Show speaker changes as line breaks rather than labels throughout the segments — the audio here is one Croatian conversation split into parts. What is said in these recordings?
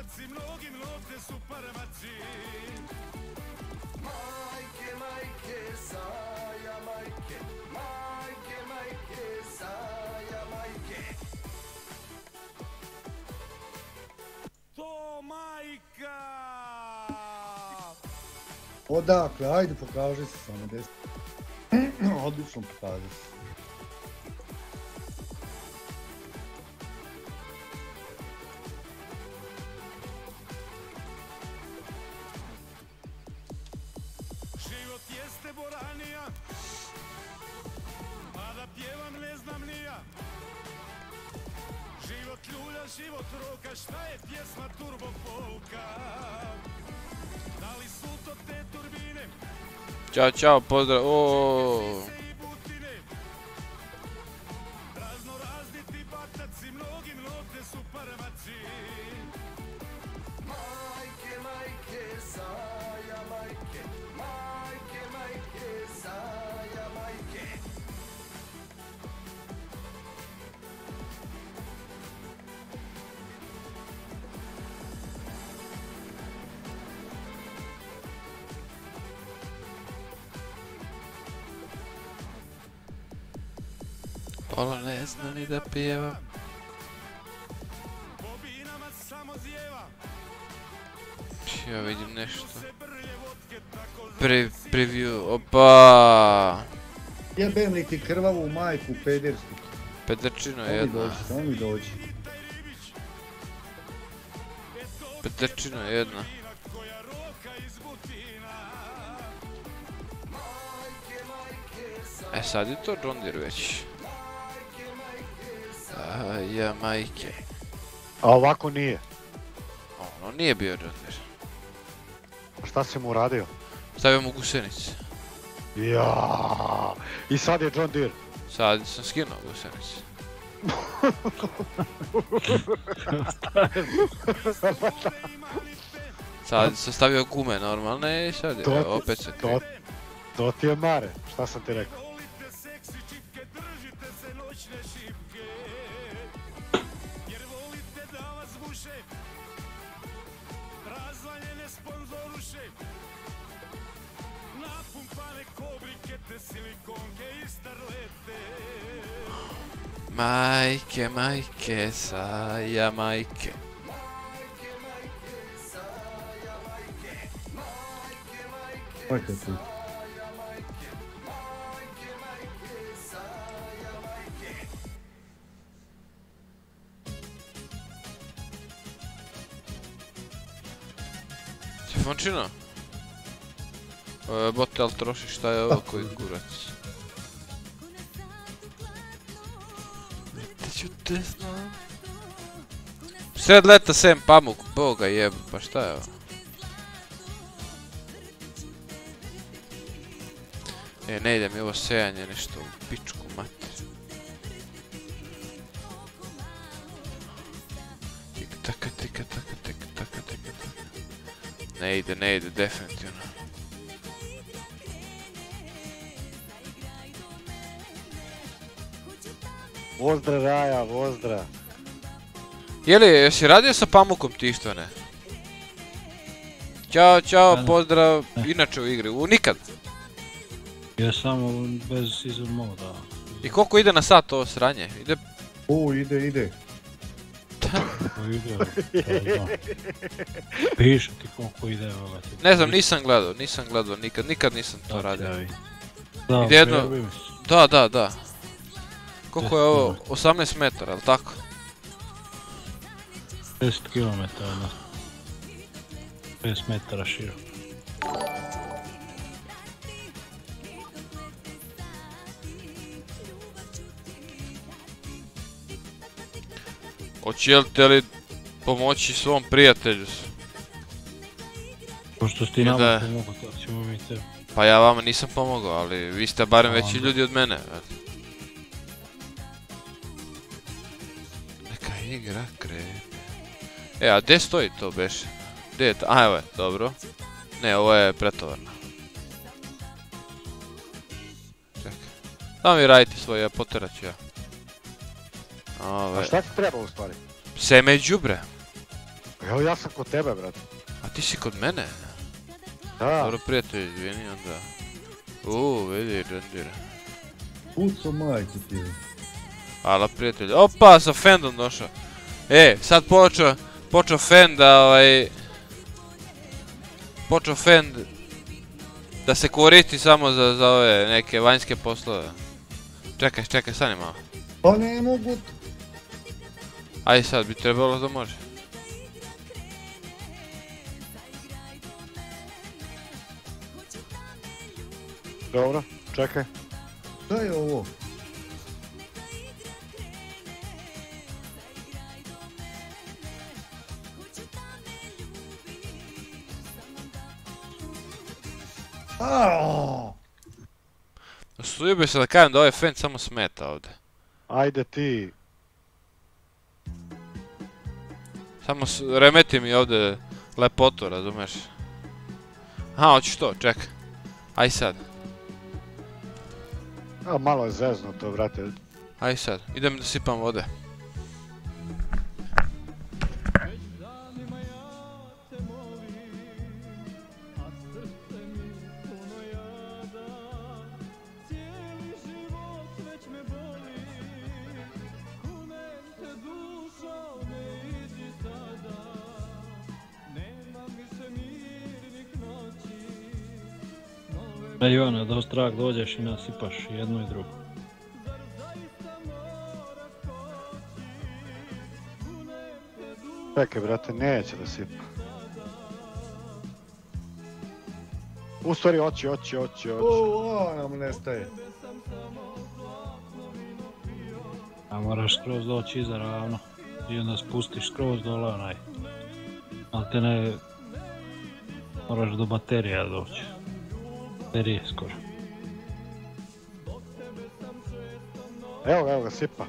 Odakle, ajde pokaži se samo des. Odlično pokaži se.
Život jeste boranija, a da pjevam ne znam ni ja. Život ljulja, život roka, šta je pjesma Turbo Polka? Da li su to te turbine?
Ćao, čao, pozdrav, oooo.
Razno razni ti bataci, mnogi mnote su parvaci. Majke, majke, saja, majke. Majke, majke, saja, majke.
Pola ne zna ni da pjeva.
Bobinama samo zjeva.
Ja vidim nešto. Preview, opa.
Jebem li ti krvavu majku pedersku.
Pederčino
Samo mi
jedna.
dođi, samo mi dođi.
Pederčino jedna. E sad je to John Deere već. Ja majke.
A ovako nije.
Ono nije bio John Deere.
A šta si mu uradio?
Stavio mu gusenice.
Ja. I sad je John Deere.
Sad sam skinuo gusenice. Sad sam stavio gume normalne i sad je, opet se krije.
To ti je mare, šta sam ti rekao?
Volite seksi čipke, držite se noćne šipke. Jer volite da vas guše. Razvaljene sponzoruše. Napumpane kobrike te silikonke i starlete.
Majke, majke, saja majke.
Majke tu.
Sifončino? Botel troši, šta je ovo koji kurac? Te ću te znam. Sred leta sem pamuk, boga jebu, pa šta je ovo? Ne ide mi ovo sejanje nešto u pičku mater. Tik taka tika taka tika taka tika taka. Ne ide, definitivno.
Vozdra Raja, vozdra.
Jeli, jesi radio sa pamukom ti isto ne? Ćao, čao, pozdrav, inače u igri, nikad.
Ja samo bez season moda.
I koliko ide na sat ovo sranje? Ide...
Ide.
Ide, piše ti koliko ide ovoga.
Ne znam, nisam gledao, nikad nisam to radio.
Ide
jedno... Da. Koliko je ovo? 18 metara, ali tako?
10 km, 5 metara širok.
Hoćete li pomoći svom prijatelju?
Pošto si ti nama pomogao, tako ćemo mi tebi.
Pa ja vama nisam pomogao, ali vi ste barem veći ljudi od mene. Neka igra krene. A gdje stoji to beše? Gdje je to? A evo je, dobro. Ne, ovo je pretovarno. Čekaj. Da mi radite svoje, poterat ću ja.
A šta ti treba u stvari?
Seme i đubre.
Evo ja sam kod tebe, brate.
A ti si kod mene?
Da.
Dobro, prijatelj, izvini onda. Vidi, John.
Puco majci ti.
Hvala, prijatelj. Opa, sa Fendom došao. Sad počeo Fend da počeo Fend da se koristi samo za ove neke vanjske poslove. Čekaj, stani malo.
Pa ne mogu.
Aj sad bi trebalo da može.
Dobro, čekaj.
Šta je ovo?
Usudio bi se da kažem da ovaj Fend samo smeta ovdje.
Ajde ti.
Samo remeti mi ovdje lepotu, razumeš? Aha, hoćeš to, čekaj. Aj sad.
Malo je zeznuto, brate.
Aj sad, idem da sipam vode.
Ivana, da strah dođeš i nasipaš jedno i drugo.
Čekaj, brate, neće da sipa. U stvari, oći.
Nam nestaje.
A moraš skroz doći iza ravno. I onda spustiš skroz dole onaj. Ali te ne... Moraš do baterija doći. Baterije skoro.
Evo ga, sipa.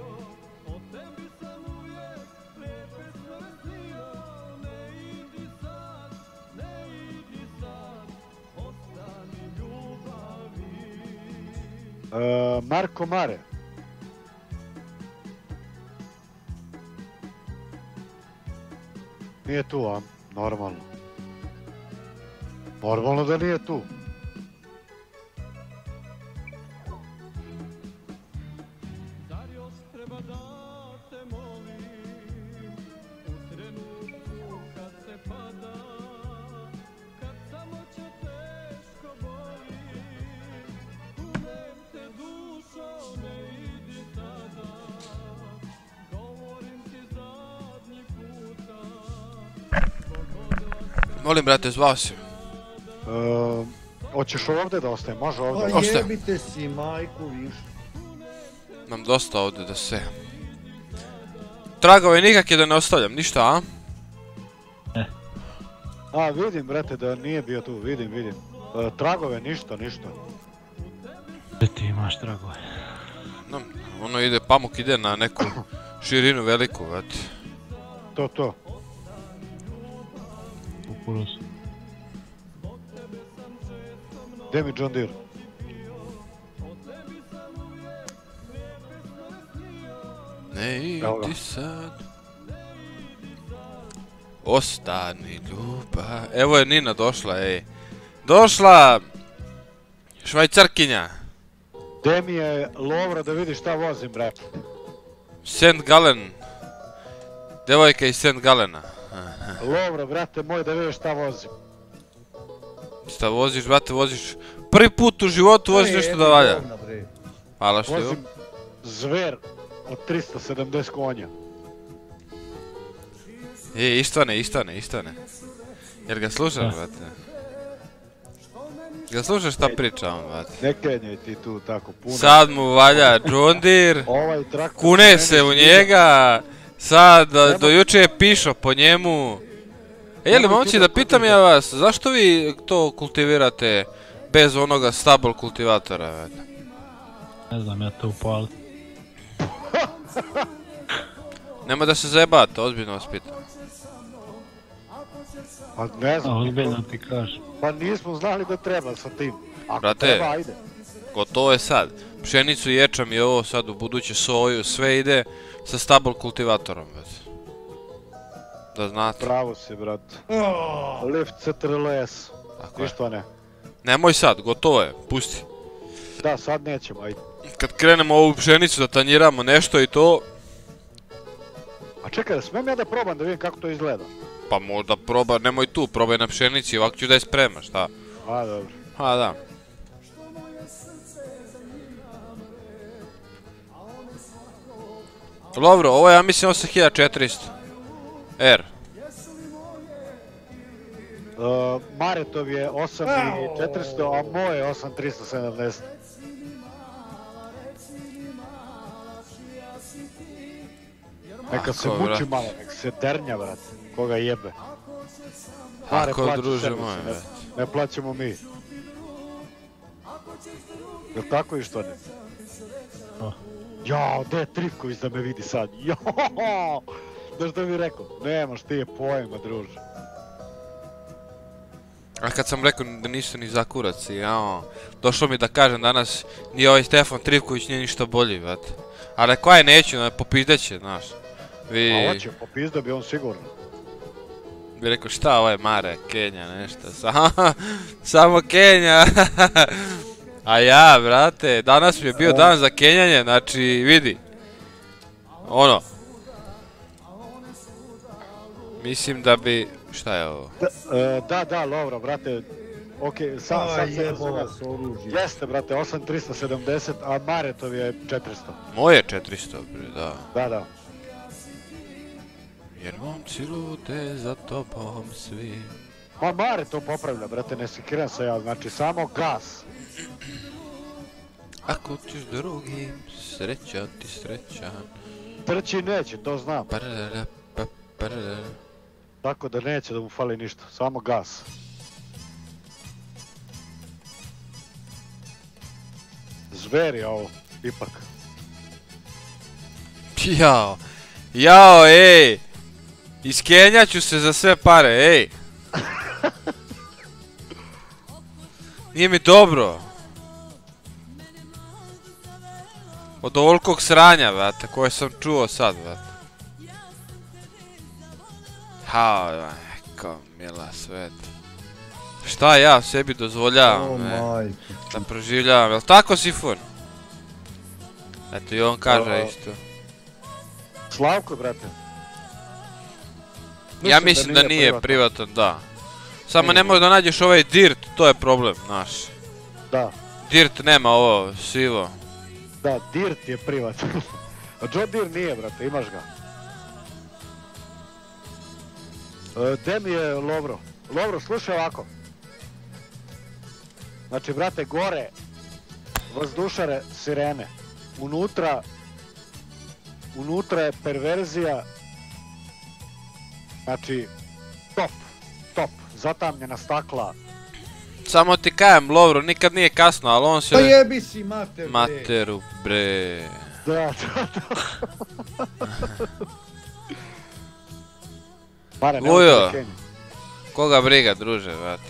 Marko Mare. Nije tu, a? Normalno. Normalno da nije tu.
Molim, brate, zvao si.
Hoćeš ovdje da ostaje? Može ovdje?
Pa
Ostaje.
jebite si majku više.
Imam dosta ovdje da se... Tragove nikakve da ne ostavljam, ništa, a?
A, vidim, brate, da nije bio tu, vidim. Tragove, ništa.
Gdje ti imaš tragove?
Ono ide, pamuk ide na neku širinu veliku, brate.
To.
Kukuruz.
Gdje mi John Deere?
Ne
Evo ga.
idi sad. Ostani ljubav. Evo je Nina došla, ej. Došla! Švajcarkinja.
Gdje mi je Lovra da vidi šta vozim, bre?
St. Gallen. Devojka iz St. Gallena.
Lovra, brate moj, da vidiš šta vozim.
Šta voziš, brate, voziš... Prvi put u životu voziš nešto da valja. Hvala što je.
Vozim zver od 370 konja.
Istvane. Jer ga slušaš, brate? Ga slušaš šta priča on, brate?
Ne kenjaj ti tu tako puno.
Sad mu valja John Deere,
Ovaj traktor...
kune se u njega, sad do juče je pišao po njemu. Jeli, momci, da pitam ja vas, zašto vi to kultivirate bez onoga stable kultivatora, brate?
Ne znam, ja to upalim.
Nema da se zajebate, ozbiljno vas pitam.
Pa ne znam.
Ozbiljno ti kažem.
Pa nismo znali da treba sa tim. Ako
Brate.
treba, ajde.
Gotovo je sad. Pšenicu, ječam i ovo sad u buduće soju, sve ide sa stable kultivatorom, brate. Da znate.
Pravo si, brat.
Oh,
Lift CTRL-S.
Tako je.
Ništa ne.
Nemoj sad, gotovo je, pusti.
Da, sad nećemo, ajde.
Kad krenemo ovu pšenicu da tanjiramo nešto i to,
A čekaj, smijem ja da probam da vidim kako to izgleda?
pa možda proba, nemoj tu, probaj na pšenici, ovako ću da je spremaš, šta?
A, dobro.
A da. Dobro, ovo je ja mislim 8400. R.
Maretov je 8400, a moj je 8370. Neka se
Ako,
muči
brate.
malo, neka se ternja, brat. Koga jebe. Mare
Ako,
plaća
druže
servis,
moj,
ne-
brate.
Ne plaćamo mi. Jel tako i što ne?
Pa.
Jao, gdje je Trivković da me vidi sad? Jao! Znaš što mi rekao? Nemaš ti je pojma, druže.
A kad sam rekao da nisu ni za kurac, jao. Došlo mi da kažem danas, ni ovaj Stefan Trivković nije ništa bolji, brate. A rekao aj neću, popizdeće, znaš.
A hoće, popizdo bi on sigurno.
Bi rekao šta ovo je Mare, Kenja, nešto, samo Kenja. A ja, brate, danas mi je bio dan za kenjanje, znači vidi. Ono. Mislim da bi, šta je ovo?
Da, Lovro, brate. Okej, sad se
jebova
razumem.
s oružjem.
Jeste, brate, 8370, a Maretov je 400.
Moje 400, bre, da.
Da.
Jer momci lute za tobom svi.
Ma Mare to popravlja, brate, ne sekiram se ja, znači samo gas.
Ako ćeš drugim, sreća ti srećan.
Trči neće, to znam.
Pararara, pa, pararara.
Tako da neće da mu fali ništa, samo gas. Zver je ovo, ipak.
Jao, ej! Iskenjat ću se za sve pare, ej! Nije mi dobro. Od ovolikog sranja, brate, koje sam čuo sad, brate. Neko mila sveta. Šta ja sebi dozvoljavam,
O majke.
da proživljavam, jel tako Sifon? Eto i on kaže isto.
Slavko, brate.
Ja mislim da nije privatan, da. Samo ne možeš da nađeš ovaj dirt, to je problem, znaš.
Da,
Dirt nema ovo, sivo.
da, Dirt je privat. A John Deere nije, brate, imaš ga. Gde mi je Lovro? Lovro, slušaj ovako. Znači, brate, gore, vazdušare, sirene. Unutra je perverzija. Znači, top. Zatamnjena stakla.
Samo ti kajem, Lovro, nikad nije kasno, ali on se...
Pa jebi si mater, bre.
Materu, bre.
Da. Mare, nemoj
Vujo.
to Kenji.
Koga briga, druže, brate.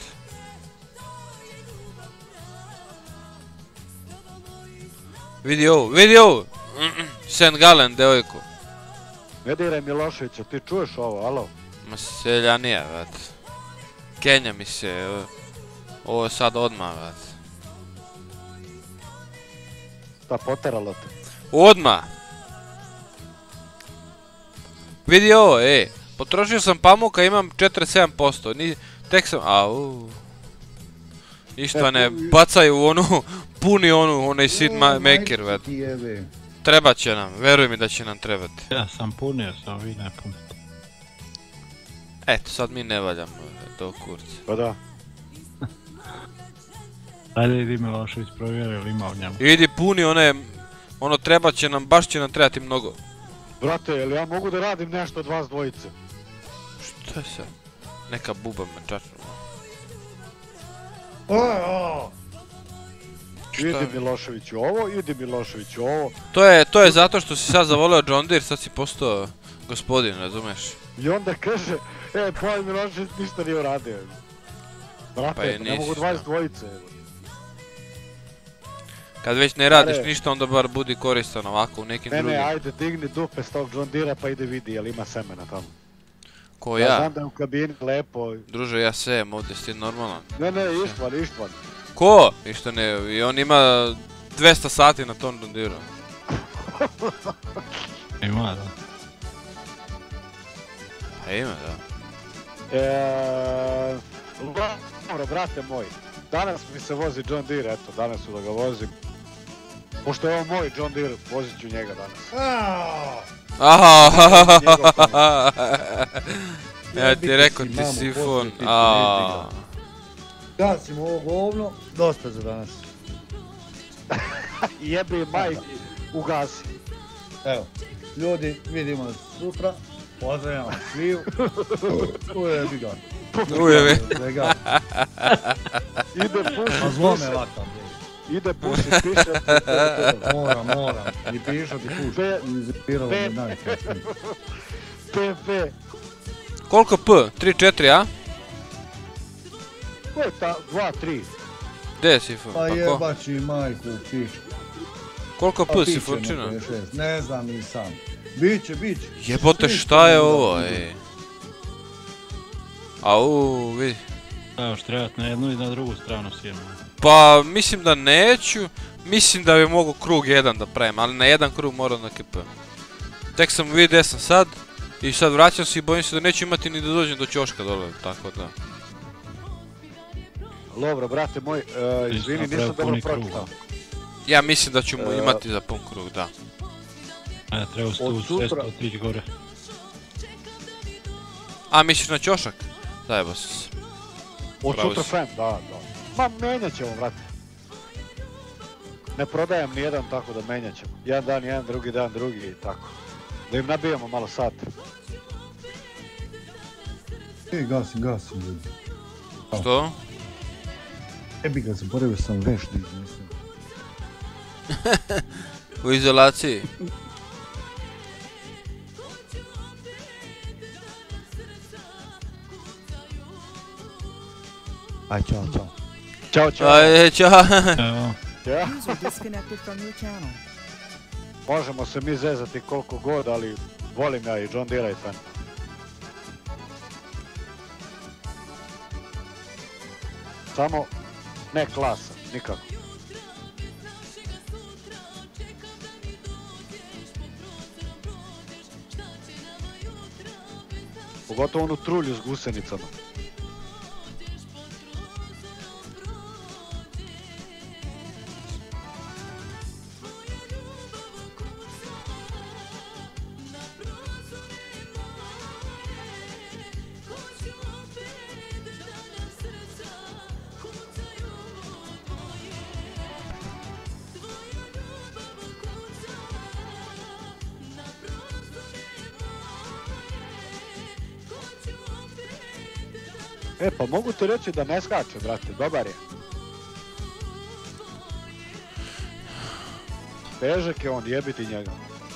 Vidi ovu! St. Gallen, devojku.
Ne diraj Miloševića, ti čuješ ovo, alo?
Ma seljanija, brate. Kenja mi se, ovo sad odmah, brate.
Ta poteralo te.
Odmah! Vidi ovo, ej. Potrošio sam pamuka, imam 47%. Tek sam, Ništa ne, bacaju u onu, puni onaj seed maker, brate.
Ti jebe.
Trebat će nam, veruj mi da će nam trebati.
Ja sam punio, samo vi ne punite.
Eto, sad mi ne valjamo do kurca.
Pa da.
Ajde idi Milošević provjeri ili ima u njemu.
Idi puni ono trebat će nam, baš će nam trebati mnogo.
Brate, jel ja mogu da radim nešto od vas dvojice?
Što je sad? Neka buba me čačnula.
Idi Miloševiću ovo, idi Miloševiću ovo.
To je zato što si sad zavoleo John Deere, sad si postao gospodin, razumeš?
I onda kaže, tvoj Milošević ništa nije uradio. Brate,
Pa je
ne mogu
nisi,
od vas
da.
dvojice.
Kad već ne radiš
Pare.
ništa, onda bar budi koristan ovako u nekim
Ne,
drugim.
ajde, digni dupe s tog John Deere pa ide vidi jel ima semena tamo.
Ko
Ja
ja?
znam da je u kabini lepo.
Druže, ja sejem ovdje, si ti normalan.
Ne, Ištvan.
Ko? Ništa ne, i on ima 200 sati na tom John Deere-u.
Ima, da.
Pa ima, da.
Dobro, brate moj. Danas mi se vozi John Deere, eto, danas ću da ga vozim. Pošto je ovo moj John Deere, vozit ću njega danas.
Aha, ja ti rekao ti sifon,
Gasimo ovo govno, dosta za danas.
Jebi majki, ugasi.
Evo, ljudi, vidimo se sutra. Pozdravljam vas sviju. Ujebi ga.
Ujebi.
Ide puši,
A zlo me vata.
ide puši, piše.
Moram. I pišo ti puši. Izipiralo me najkasnije.
PP.
Koliko P? 3-4, a?
Ko je ta? 2-3.
Gdje je sifon?
Pa
Pa ko?
jebači majku u pičku.
Koliko
Pa
P
piće
sifončina?
neko je 6, ne znam ni sam. Biće.
Jebote, šta je ovo, ej? Au, vidi.
Evo štrebat na jednu i na drugu stranu sjenu.
Pa, mislim da neću. Mislim da bi mogu krug jedan da pravim, ali na jedan krug moram na KP. Tek sam vidio gdje sam sad. I sad vraćam se i bojim se da neću imati ni da dođem do ćoška dole, tako da.
Dobro, brate moj, izvini, nisam dobro pročitao.
Ja mislim da ću mu imati za pun krug, da.
Ne, treba se tu cestu otići gore.
A, misliš na ćošak? Zajebo se.
Od
Pravo
sutra
si.
fan, da. Ma, menjat ćemo, brate. Ne prodajem ni jedan, tako da menjat ćemo. Jedan dan, drugi dan, drugi i tako. Da im nabijemo malo sate.
Gasim ljudi.
Što?
Jebi ga, zaboravio sam veš da izmislim.
U izolaciji.
Aj, čao.
Ćao.
Ajde, čao.
Evo,
Ja?
User disconnected from your channel.
Možemo se mi zezati koliko god, ali volim ja i John Deere i fan. Samo ne klasa, nikako. Pogotovo onu trulju s gusenicama. Pa mogu ti reći da ne skače, brate, dobar je. Težak je on, jebiti njega.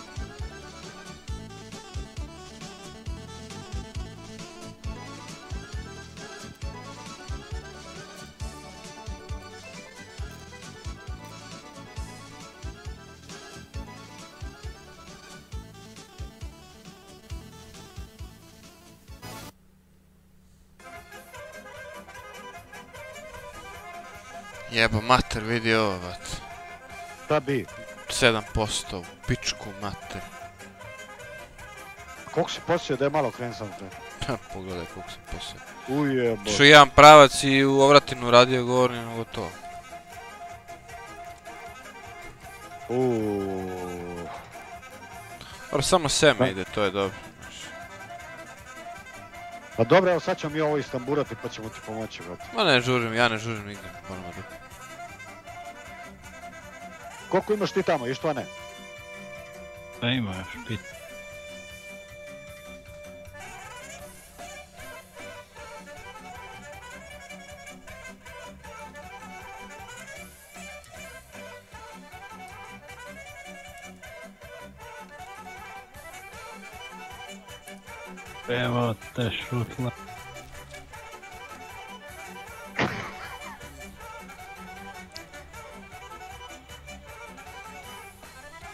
Jebo mater, vidi ovo, vat.
Šta bi?
7%, u pičku mater.
Koliko si posio da je malo kren sam kren?
Pogledaj koliko sam posao.
Ujebo.
Što jedan pravac i u ovratinu radio govornim, gotovo. Dobro, samo seme ide, to je dobro.
Pa dobro, evo sad ćemo mi ovo istamburati pa ćemo ti pomoći, brate.
Ma ne žurim, ja ne žurim nigdje, moramo da.
Koliko imaš ti tamo, Ištvane?
pa ima još pit. Evo te šutla.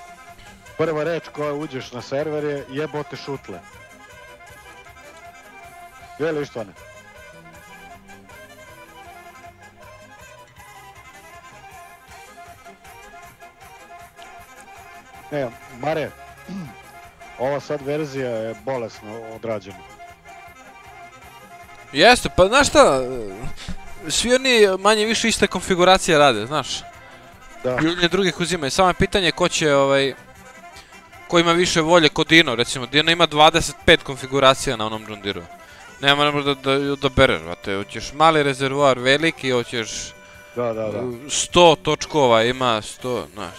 Prva reč koja uđeš na server je jebote šutle. Veli Ištvane. Ne, Mare, ova sad verzija je bolesno odrađena.
Jeste, pa znaš šta, svi oni manje više iste konfiguracije rade, znaš.
Da.
I jedni drugih uzimaju, samo je pitanje ko će ko ima više volje kod Dino, recimo Dino ima 25 konfiguracija na onom John Deere-u. Nema da odabereš, vrate, hoćeš mali rezervoar, veliki, hoćeš
Da.
100 točkova, ima 100, znaš.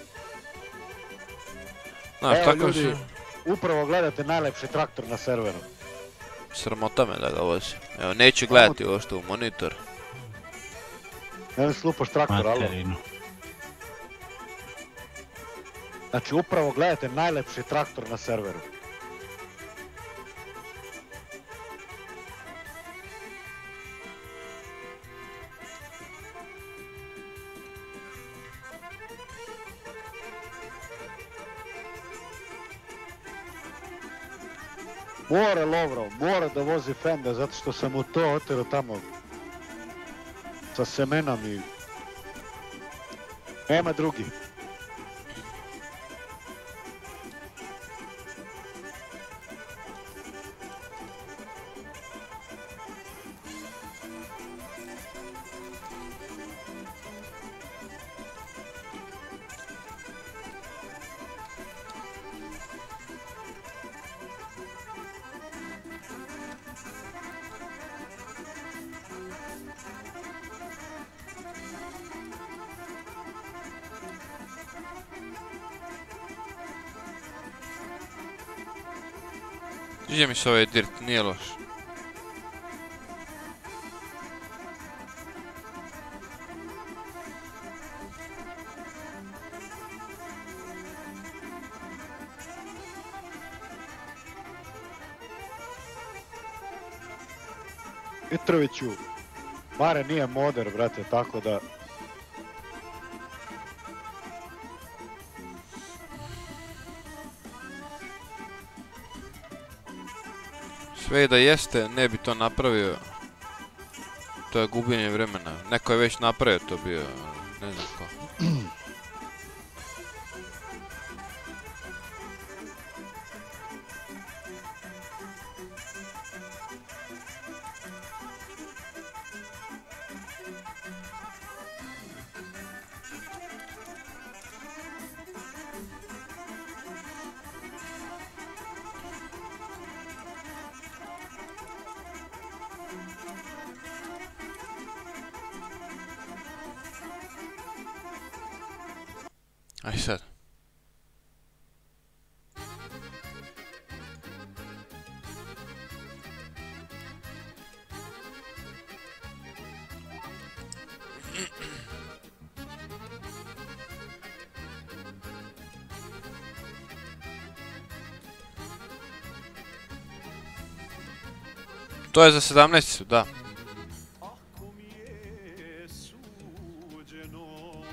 Znaš,
Evo
tako
ljudi, upravo gledate najlepši traktor na serveru.
sramota me da ga vozim. Evo, neću gledati ovo što u monitor.
Ne mi slupaš traktor, alo.
Materinu.
Znači, upravo gledate najlepši traktor na serveru. Mora Lovro, mora da vozi Fenda, zato što sam mu to otero tamo sa semenom i nema drugi.
Sviđa mi se ovaj dirt, nije loš.
Mitroviću, Mare nije moder, brate, tako da...
Sve i da jeste, ne bi to napravio. To je gubljenje vremena. Neko je već napravio to bio, ne znam ko. Aj sad. To je za 17, da.
Ako mi je suđeno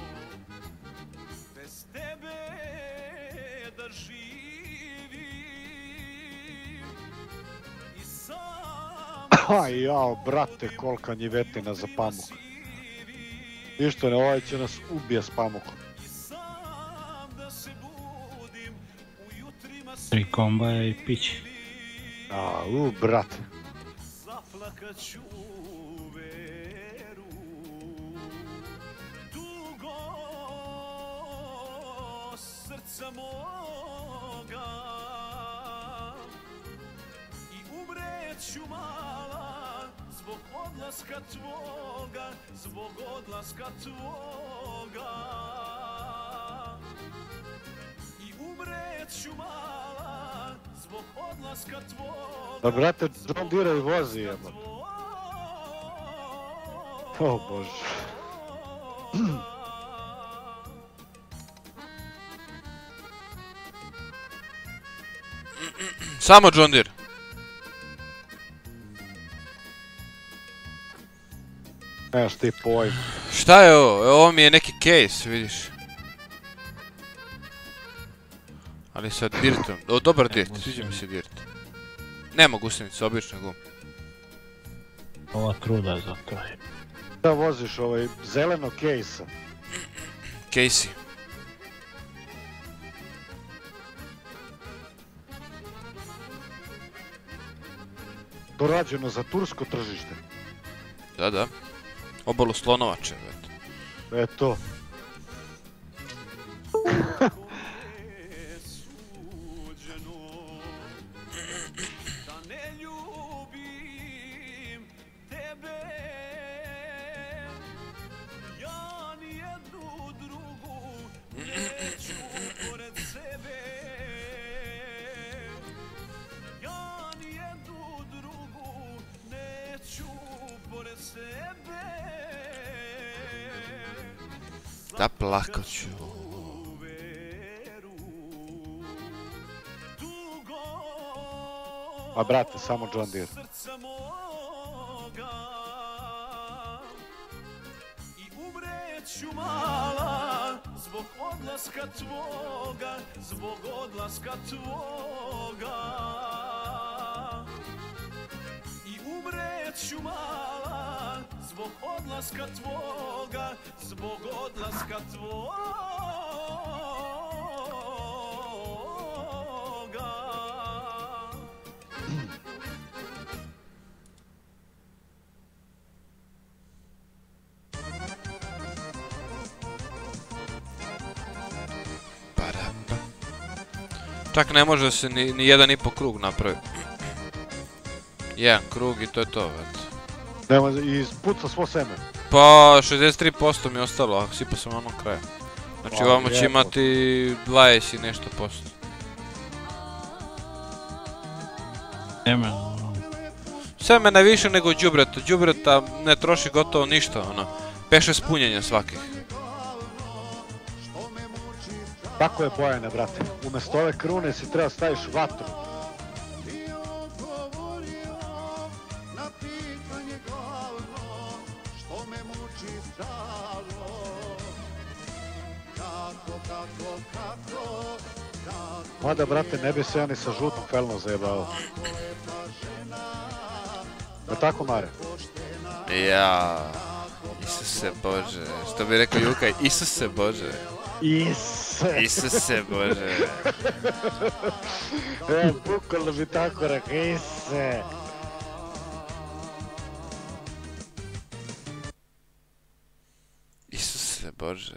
bez tebe da živim i sam
Aj jao, brate, kolika njivetina za pamuk. Ništa ne, ovaj će nas ubije s pamukom.
da se budim u jutrima
3 kombaja i pić.
Brate.
zaplakaću veru dugo srca moga i umreću mala zbog odlaska tvoga, zbog odlaska tvoga i umreću mala zbog odlaska tvoga.
Da, brate, John Deere i vozi, jeba. O bože.
Samo John Deere.
Nemaš ti pojma.
Šta je ovo? Ovo mi je neki case, vidiš. Ali sa dirtom. O, dobar dirt, sviđa mi se dirt. Nema gusenice, obična guma.
Ova truda je za to.
Da voziš ovaj zeleno case-a.
Casey.
To rađeno za tursko tržište.
Da. Obalu Slonovače, već.
Eto.
Da plakoću.
A brate, samo John Deere.
Zbog odlaska tvoga, zbog odlaska tvoga. I umreću mala, zbog odlaska tvoga, zbog odlaska tvoga.
Čak ne može se ni 1,5 krug napraviti. Jedan krug i to je to, već.
Nema, i ispuca svo seme.
Pa 63% mi je ostalo, ako sipao sam na onom kraju. Znači ovamo će
lijepo.
imati 20 i nešto posto.
Sjeme,
Semena je više nego đubreta. Đubreta ne troši gotovo ništa, ono. Peše spunjenja svakih.
Tako je Bojane, brate. Umjesto ove krune si treba staviš vatru. Mada, brate, ne bi se ja ni sa žutom felnom zajebao. Je tako, Mare?
Ja, Isuse Bože, što bi rekao Jukaj, Isuse Bože. Isuse Bože.
Bukvalno bi tako rekao, Isuse.
Isuse Bože.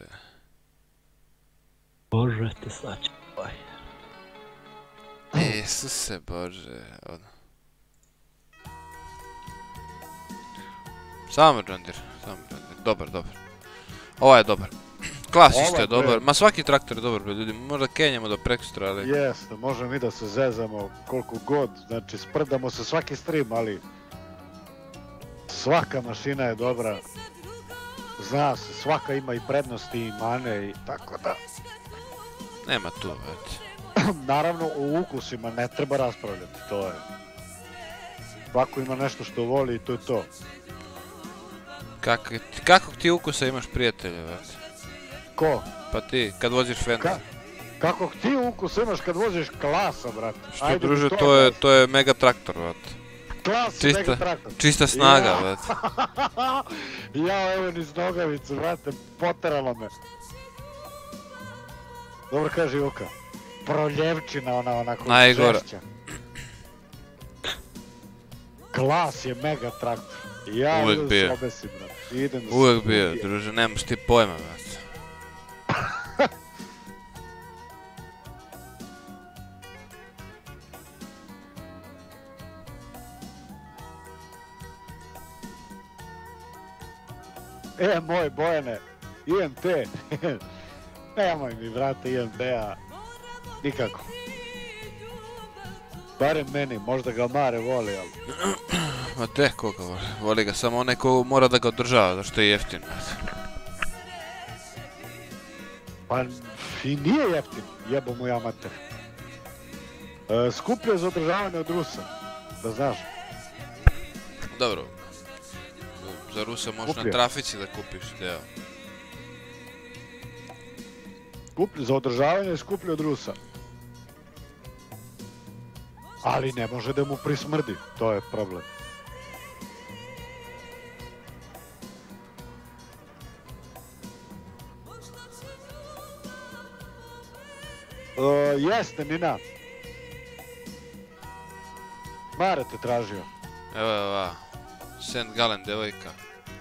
Bože te sačuvaj.
Isuse Bože. Samo John Deere, dobar. Ovaj je dobar. Klas isto je dobar, ma svaki traktor je dobar, ljudi, možda kenjamo do prekstra, ali...
Jeste, možemo mi da se zezamo koliko god, znači sprdamo se svaki stream, ali svaka mašina je dobra, zna se, svaka ima i prednosti i mane i tako da...
Nema tu, već.
Naravno, o ukusima ne treba raspravljati, to je... Svako ima nešto što voli i to je to.
Kakvog ti ukusa imaš, prijatelje, već?
Ko?
Pa ti, kad voziš Fender.
Kako ti ukus imaš kad voziš Klasa, brate?
Što, druže, to je mega traktor, već.
Klas je mega traktor.
Čista snaga, već.
Ja, evo niz nogavicu, brate, poteralo me. Dobro kaže Juka. Proljevčina, ona onako
najgora.
žešća. Klas je mega traktor. Ja
uvijek bio.
se obesim, brate. Idem da
Uvijek bio, druže, nemaš ti pojma, već.
Moj Bojane, IMT. Nemoj mi, brate, IMT-a. Nikako. Barem meni, možda ga Mare voli, ali...
Ma te, koga voli? Voli ga samo onaj ko mora da ga održava, zašto je jeftin.
Pa i nije jeftin, jebo mu ja mater. Skuplje za održavanje od Rusa, da znaš.
Dobro. Za Rusa možeš na trafici da kupiš deo.
Skuplje za održavanje je skuplje od Rusa. Ali ne može da mu prismrdi, to je problem. Jeste, Nina. Mare te tražio.
Evo je ova. St. Gallen devojka.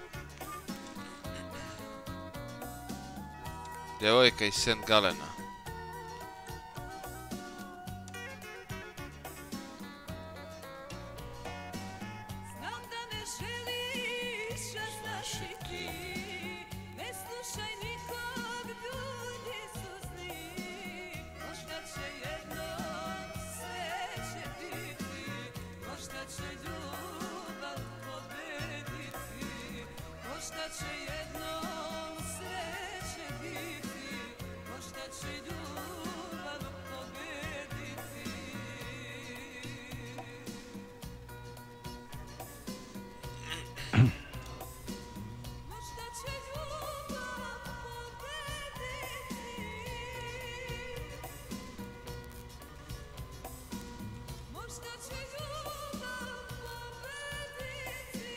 Devojka iz St. Gallena.
Znam da ne želiš razlašiti, ne slušaj nikog, ljudi su zli. Možda će jednom sreće biti, možda će ljubav pobediti, možda će jednom sreće biti, možda će ljubav pobediti. Možda će ljubav pobediti. Možda će ljubav pobediti.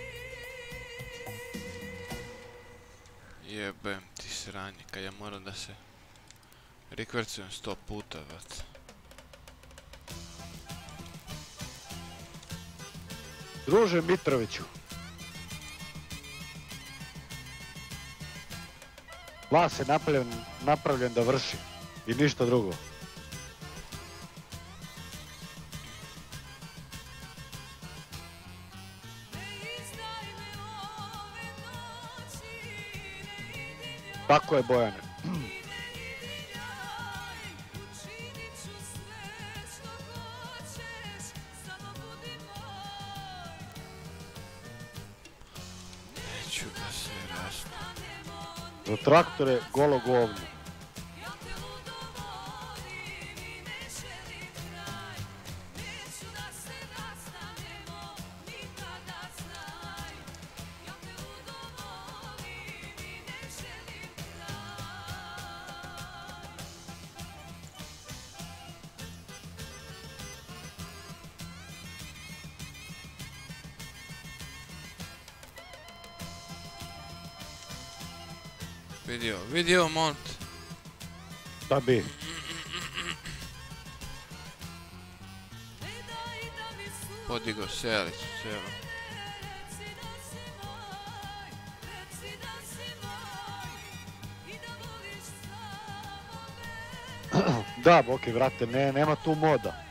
Jebem ti sranje, kad ja moram da se rekvercujem 100 puta, vat.
Druže Mitroviću. Vas je napravljen da vrši. I ništa drugo. Tako je, Bojane.
Učinit ću sve što hoćeš, samo budi moj.
Neću da se rastanemo.
Za traktore golo govno.
Ja te ludo volim i ne želim kraj. Neću da se rastanemo nikada, znaj. Ja te ludo volim i ne želim kraj.
Vidio Mont.
Šta bi?
Ne daj da mi sudiš,
Podigo selicu cijelu.
reci da si moj, reci da si moj i da voliš samo mene.
Da, Boki, vrate, nema tu moda.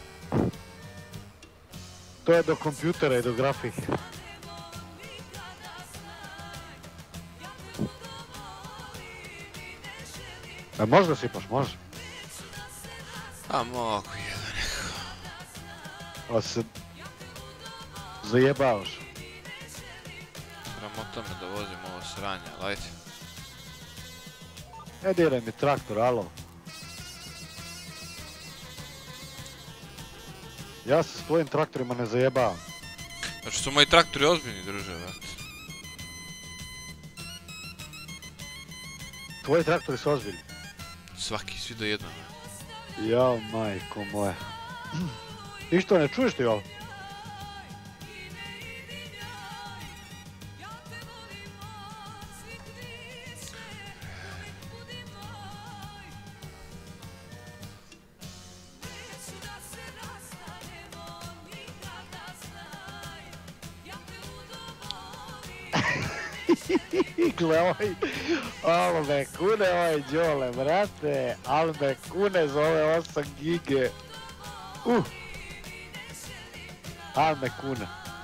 To je do kompjutera i do grafike. Može da sipaš, može.
A mogu jedan neko.
A se zajebavaš.
Sramota me da vozim ovo sranje, ali ajde.
Ne diraj mi traktor, alo. Ja se s tvojim traktorima ne zajebavam.
Znači su moji traktori ozbiljni, druže, vrat.
Tvoji traktori su ozbiljni.
Svaki, svi do jednog.
Jao, majko moja. I što, ne čuješ ti ovo? Gle, ovo me kune ovaj Đole, brate, ali me kune za ove 8 gige. Ali me kune.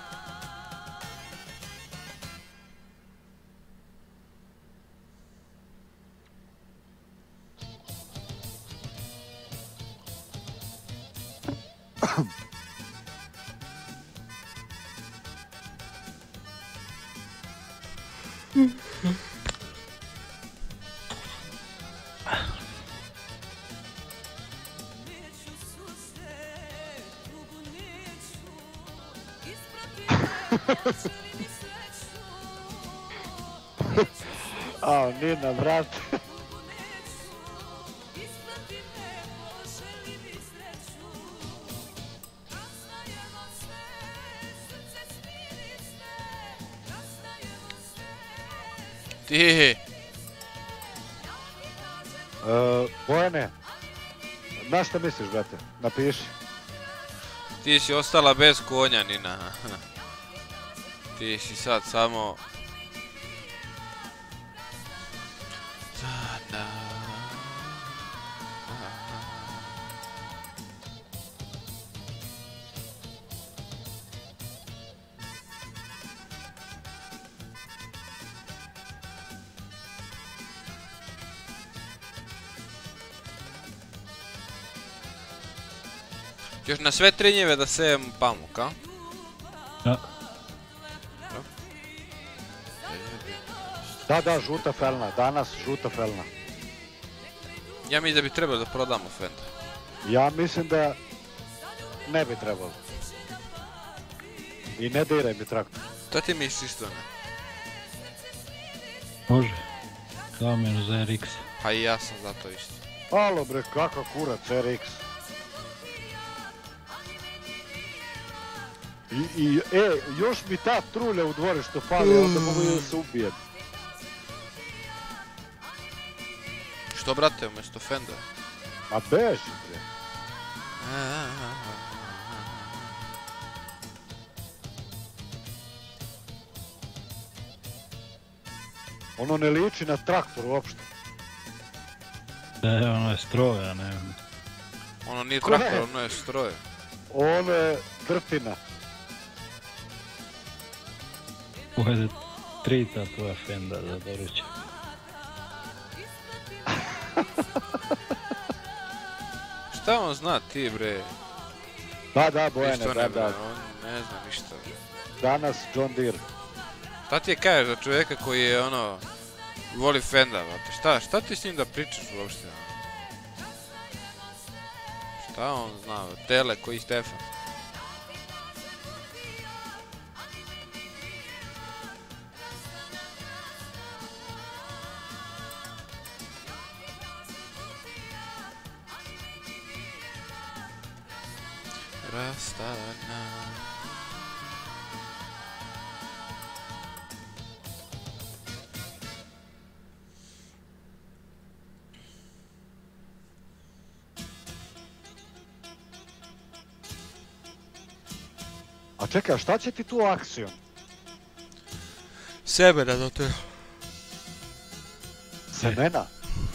Ao, Nina, brate.
Ti!
Bojane, na šta misliš, brate? Napiši.
Ti si ostala bez konja, Nina. Ti si sad samo... Još na sve 3 njive da sejem pamuk, a?
Da.
Da, žuta felna, danas žuta felna.
Ja mislim da bi trebalo da prodamo Fenda.
Ja mislim da ne bi trebalo. I ne diraj mi traktor.
To ti misliš isto ne?
Može. Zamjenu za RX.
Pa i ja sam za to isto.
Alo bre, kakav kurac RX. Još mi ta trulja u dvorištu fali, onda mogu da se ubijem.
Što, brate, umjesto Fenda?
A beži bre. Ono ne liči na traktor uopšte.
Ono je stroj, a ne...
Ono nije
Koje?
traktor, ono je stroj.
Ono je drtina.
Uvede 3 ta tvoja Fenda za doručak.
Šta on zna ti, bre?
Da, Bojane,
Ništa ne, bre,
da.
on ne zna ništa, bre.
Danas John Deere.
Šta ti je kažeš za čovjeka koji je ono... voli Fenda, brate? Šta ti s njim da pričaš uopšte? Šta on zna, tele koji Stefan? Rastana.
A čekaj, a šta će ti tu akcijom?
Sebe da dote.
Semena?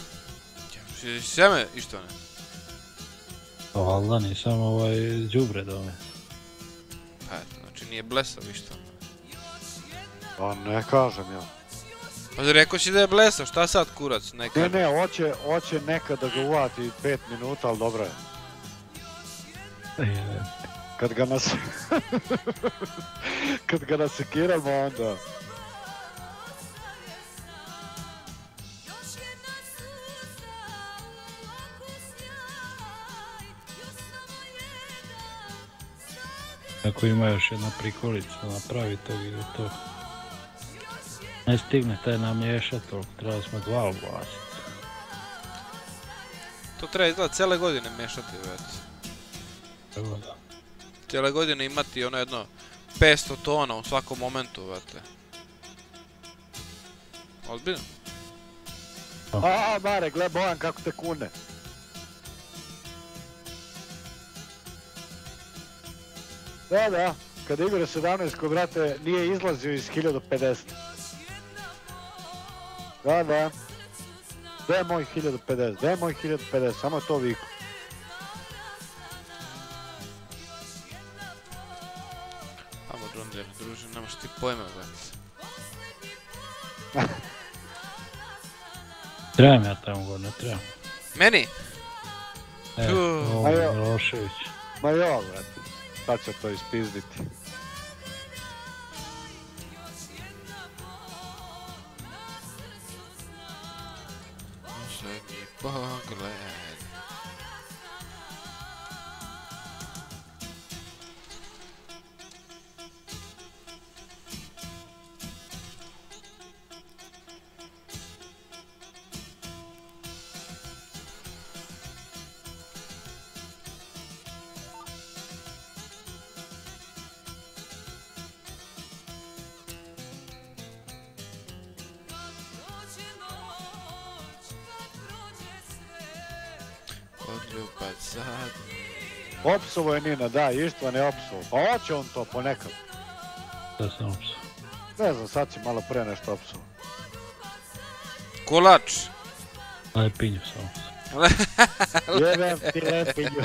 Seme išto ne?
Pa valjda nisam đubre dome.
Pa eto, znači nije blesav išto.
Pa ne kažem ja.
Pa rekao si da je blesav, šta sad kurac neka?
Ne, hoće nekad da ga uvati 5 minuta, ali dobro je. Kad ga kad ga nasekiramo onda.
Ako ima još jedna prikolica, napravi to i to. Ne stigne taj namješat, toliko trebali smo 2 oblasiti.
To treba izgleda cijele godine mešati, već.
Evo da.
Cijele godine imati ono jedno 500 tona u svakom momentu, vete. Ozbiljno?
Mare, gle Bojan kako te kune. Da, kad igra 17 ko brate nije izlazio iz 1050. Da. Gdje je moj 1050, samo to viku.
Amo John Deere, druže, nemaš ti pojma, vete.
Trebam ja tamo gore, ne trebam.
Meni?
Ovo je Milošević.
Ma jo, brate, sad će to ispizditi.
Zadnji pogled. ljubac sad.
Opsovo je Nina, da, Ištvan je opsovo. Pa hoće on to ponekad.
Da sam opsa.
Ne znam, sad si malo pre nešto opsovo.
Kolač.
Lepinju sam opsa.
Jebem ti lepinju.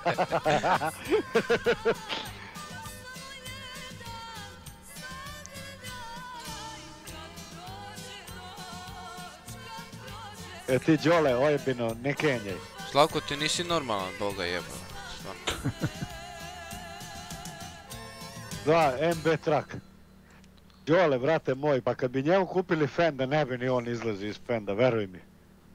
E ti Đole, ojebino, ne kenjaj.
Slavko, ti nisi normalan, Boga jebala. Stvarno.
Da, MB Truck. Đole, brate moj, pa kad bi njemu kupili Fenda, ne bi ni on izlazi iz Fenda, veruj mi.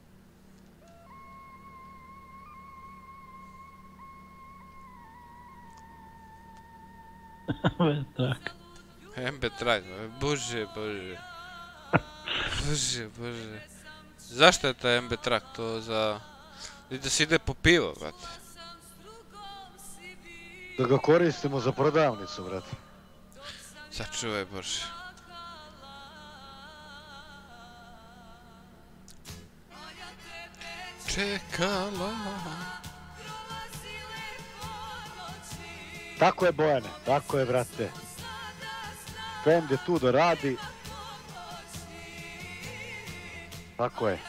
Tak.
MB Track, bože, bože. Bože, bože. Zašto je taj MB Track to za... Da se ide po pivo, brate.
Da ga koristimo za prodavnicu, brate.
Sačuvaj, bože. Čekala.
Tako je, Bojane, tako je, brate. Fend je tu da radi. Tako je.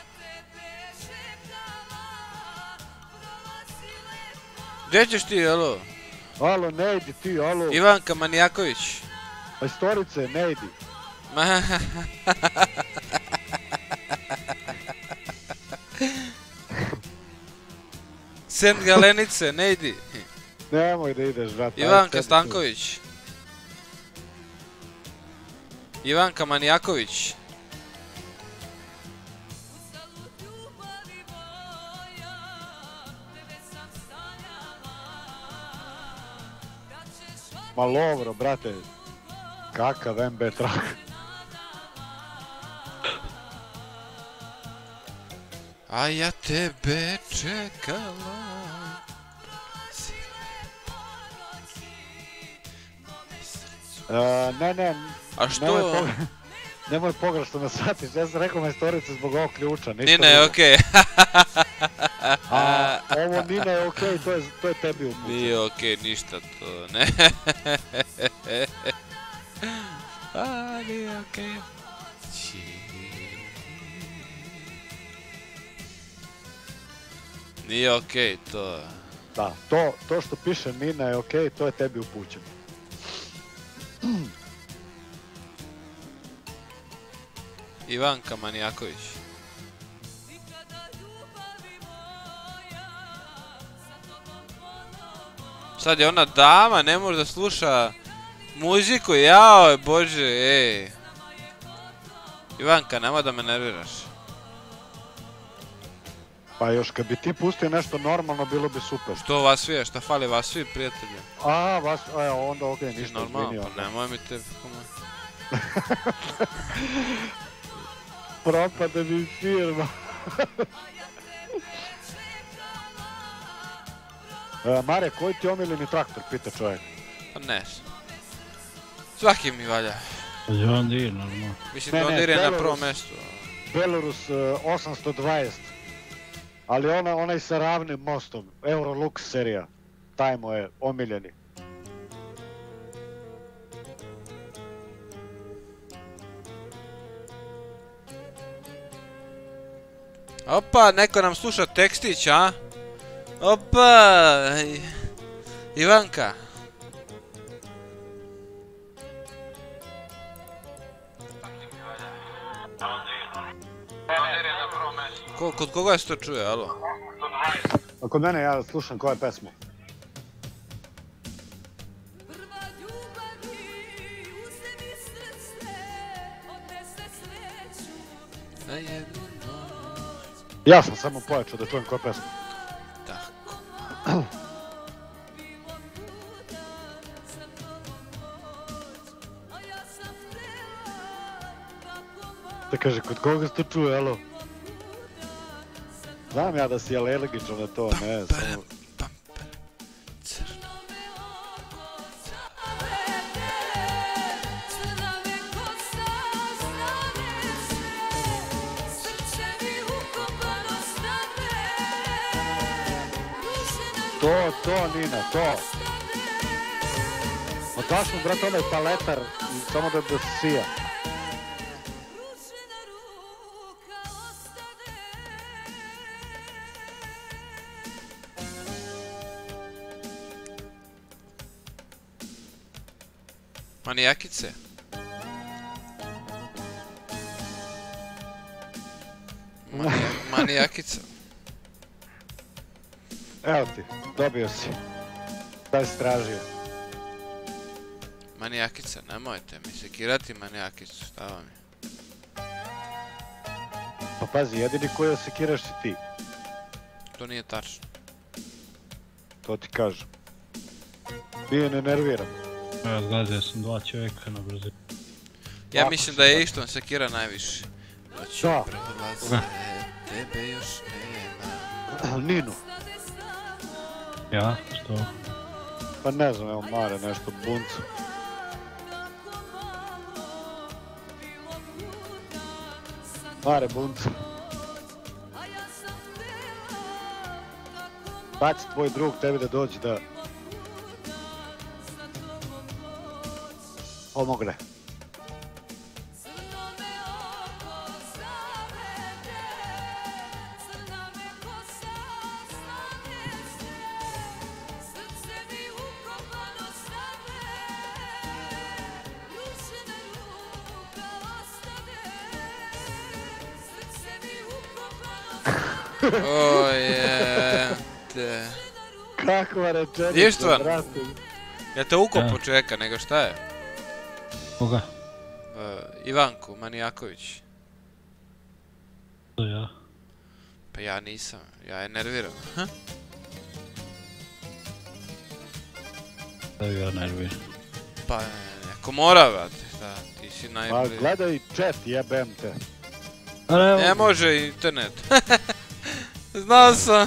Gdje ćeš ti, alo?
Alo, ne idi ti, alo.
Ivanka Manijaković.
Majstorice, ne idi.
Sent Galenice, ne idi.
Nemoj da ideš, brate.
Ivanka Stanković. Ivanka Manijaković.
Ma lovro, brate. Kakav MB Truck.
A ja tebe čekala.
Ne.
A što?
Nemoj pogrešno me shvatiš, ja sam rekao majstorice zbog ovog ključa.
Nina je okej.
A ovo Nina je okej, to je tebi upućeno.
Nije okej, ništa to, ne. A, nije okej. Nije okej to.
Da, to što piše Nina je okej, to je tebi upućeno.
Ivanka Manijaković. Sad je ona dama, ne može da sluša muziku, jao, bože, ej. Ivanka, nemoj da me nerviraš.
Pa još kad bi ti pustio nešto normalno, bilo bi super.
Što vas svi, šta fali vas svi, prijatelji?
A, vas, onda okej,
Ti
ništa,
normalno,
izvini.
pa nemoj mi te...
Propade mi firma. Mare, koji ti omiljeni traktor, pita čovjek.
Pa ne. Svaki mi valja.
John Deere, normalno.
Mislim da on je na prvom mjestu.
Belarus 820. Ali onaj sa ravnim mostom, Eurolux serija. Taj mu je omiljeni.
Opa, neko nam sluša tekstić, a? Opa! Ivanka. Kod koga se to čuje, alo?
A kod mene ja slušam koje pesmu.
Prva ljubavi, uzemi srce, odnese sreću
Na jednu noć.
Ja sam samo pojačao da čujem koje pesmu.
Tako.
bilo puta sa tobom noć, a ja sam htjela kako malo
Da kaže, kod koga se to čuje, alo? Znam ja da si alergičan na to, ne, samo...
Crno.
crna mi kosa, znane sve, srce mi ukopano stane.
To, Nina, to. Pa daš mu, brate, onaj paletar i samo da sija.
Ružna ruka ostade.
Manijakice. Manijakica.
Evo ti, dobio si. Šta si tražio?
Manijakica, nemojte mi sekirati manijakicu, šta vam je?
Pa pazi, jedini koji joj sekiraš si ti.
To nije tačno.
To ti kažem. Bio ne nerviram.
Ja zgazio sam 2 čovjeka na brzinu.
Ja
Lako
mislim
si,
da je
da.
Išton sekira najviše. Noći
Da.
prolaze, tebe još nema.
Ninu.
Ja? Što?
Pa ne znam, evo Mare nešto buncu. Mare buncu. Kad će tvoj drug tebi da dođe da pomogne?
Ojete.
Kakva rečenica,
Ištvan.
brate.
Ja te ukopo
Ja.
čovjeka, nego šta je?
Koga?
Ivanku Manijaković.
To ja.
Pa ja nisam, ja je nerviram.
Da ja nerviram.
Pa neko mora, brate, šta, ti si
Pa
najbolji.
gledaj chat, jebem te.
Ne može internet. Znao sam.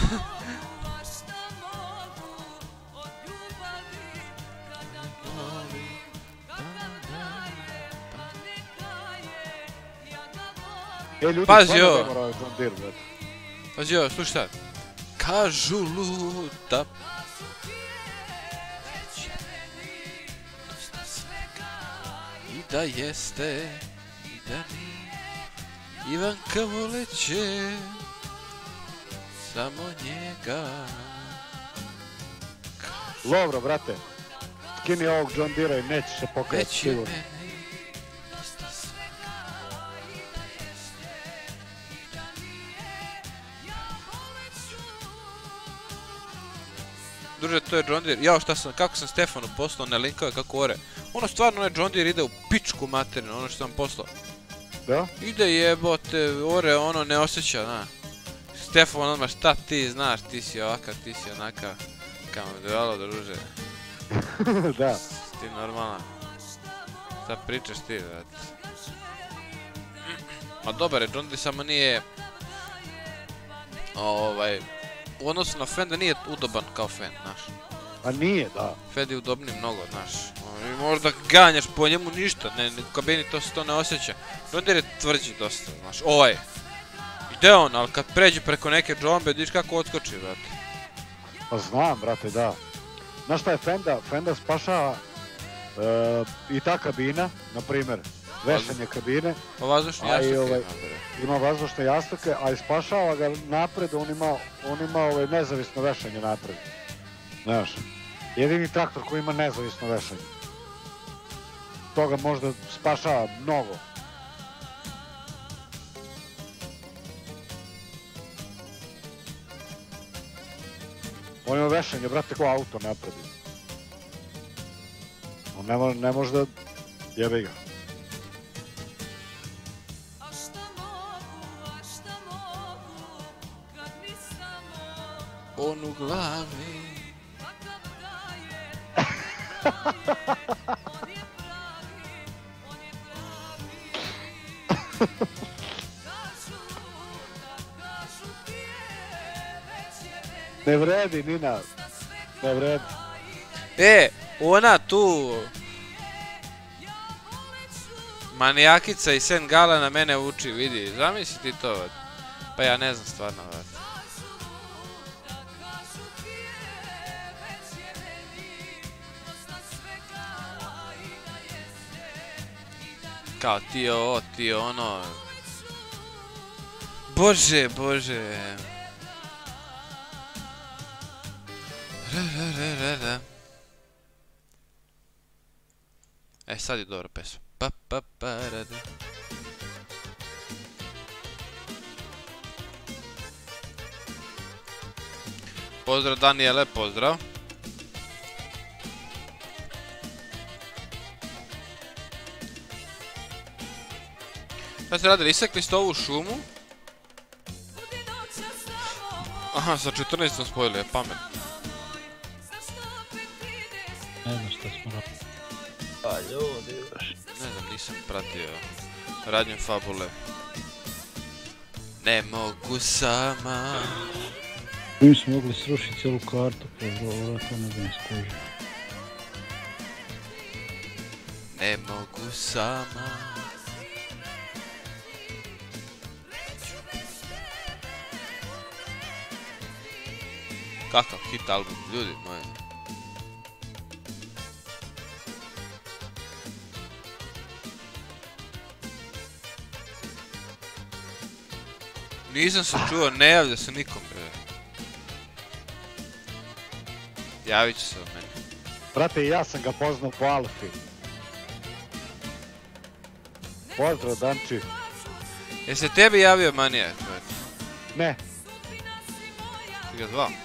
Ljudi,
Pazi
stvarno
ovo.
ne mora ovaj John Deere, brate.
Pazi ovo, slušaj sad. Kažu luta. Dosta svega. I da jeste, i da nije. Ivanka voleće samo njega.
Lovro, brate. Skini ovog John Deere i neće se pokajati
Već je
sigurno.
meni dosta svega. I da jeste, i da nije. Ja voleću. Druže, to je John Deere. Jao, šta sam, kako sam Stefanu poslao na linkove kako ore. Ono stvarno, onaj John Deere ide u pičku materinu, ono što sam poslao.
Da?
Ide jebote, ore ono ne osjeća, na. Stefan odmah, šta ti znaš, ti si ovakav, ti si onakav. Kamo je dojalo, druže.
Da.
Ti normalan. Šta pričaš ti, brate? Ma dobar je John Deere, samo nije... U odnosu na Fenda nije udoban kao Fend, znaš.
A nije, da.
Fend je udobniji mnogo, znaš. I možda ganjaš po njemu ništa, u kabini to se to ne osjeća. John Deere je tvrđi dosta, znaš. Ovaj. Ide on, ali kad pređe preko neke džombe, vidiš kako odskoči, brate.
Pa znam, brate, da. Znaš šta je Fenda? Fenda spašava i ta kabina, na primjer, vešanje kabine,
Pa vazdušni
A i
jastuke
ovaj-
ima, bre.
ima vazdušne jastuke, a i spašava ga napred, on ima nezavisno vešanje napred. Znaš, jedini traktor koji ima nezavisno vešanje. Toga možda spašava mnogo. On ima vešanje, brate, ko auto napred. On ne može da jebe ga.
A šta mogu, kad mi samo
On u glavi.
takav da je. On je pravi, on je pravi. Kažu ti je, već je meni
Ne vredi, Nina. Ne vredi.
Ona tu... Manijakica i Sen Gala na mene uči, vidi, zamisli ti to, brate. Pa ja ne znam stvarno, brate. Kao ti ovo, ti ono. Bože, bože. E, sad je dobra pesma. Pa, pa, pa, ra, ra. Pozdrav Danijele, pozdrav. Šta ste radili, isekli ste ovu šumu? Aha, sa 14 smo spojili, je pamet.
Ne znam šta smo radili. Pa ljudi još.
Ne znam, nisam pratio radnju Fabule. Ne mogu sama.
Mi smo mogli srušiti cijelu kartu, pa vjerojatno ne bi nas skužili.
Ne mogu sama. Kakav hit album, ljudi moji. Nisam se čuo, ne javlja se nikom, bre. Javit će se od meni.
Brate, i ja sam ga poznao po Alfi. Pozdrav, Danči.
Je se tebi javio manijak?
Ne,
Ti ga zvao?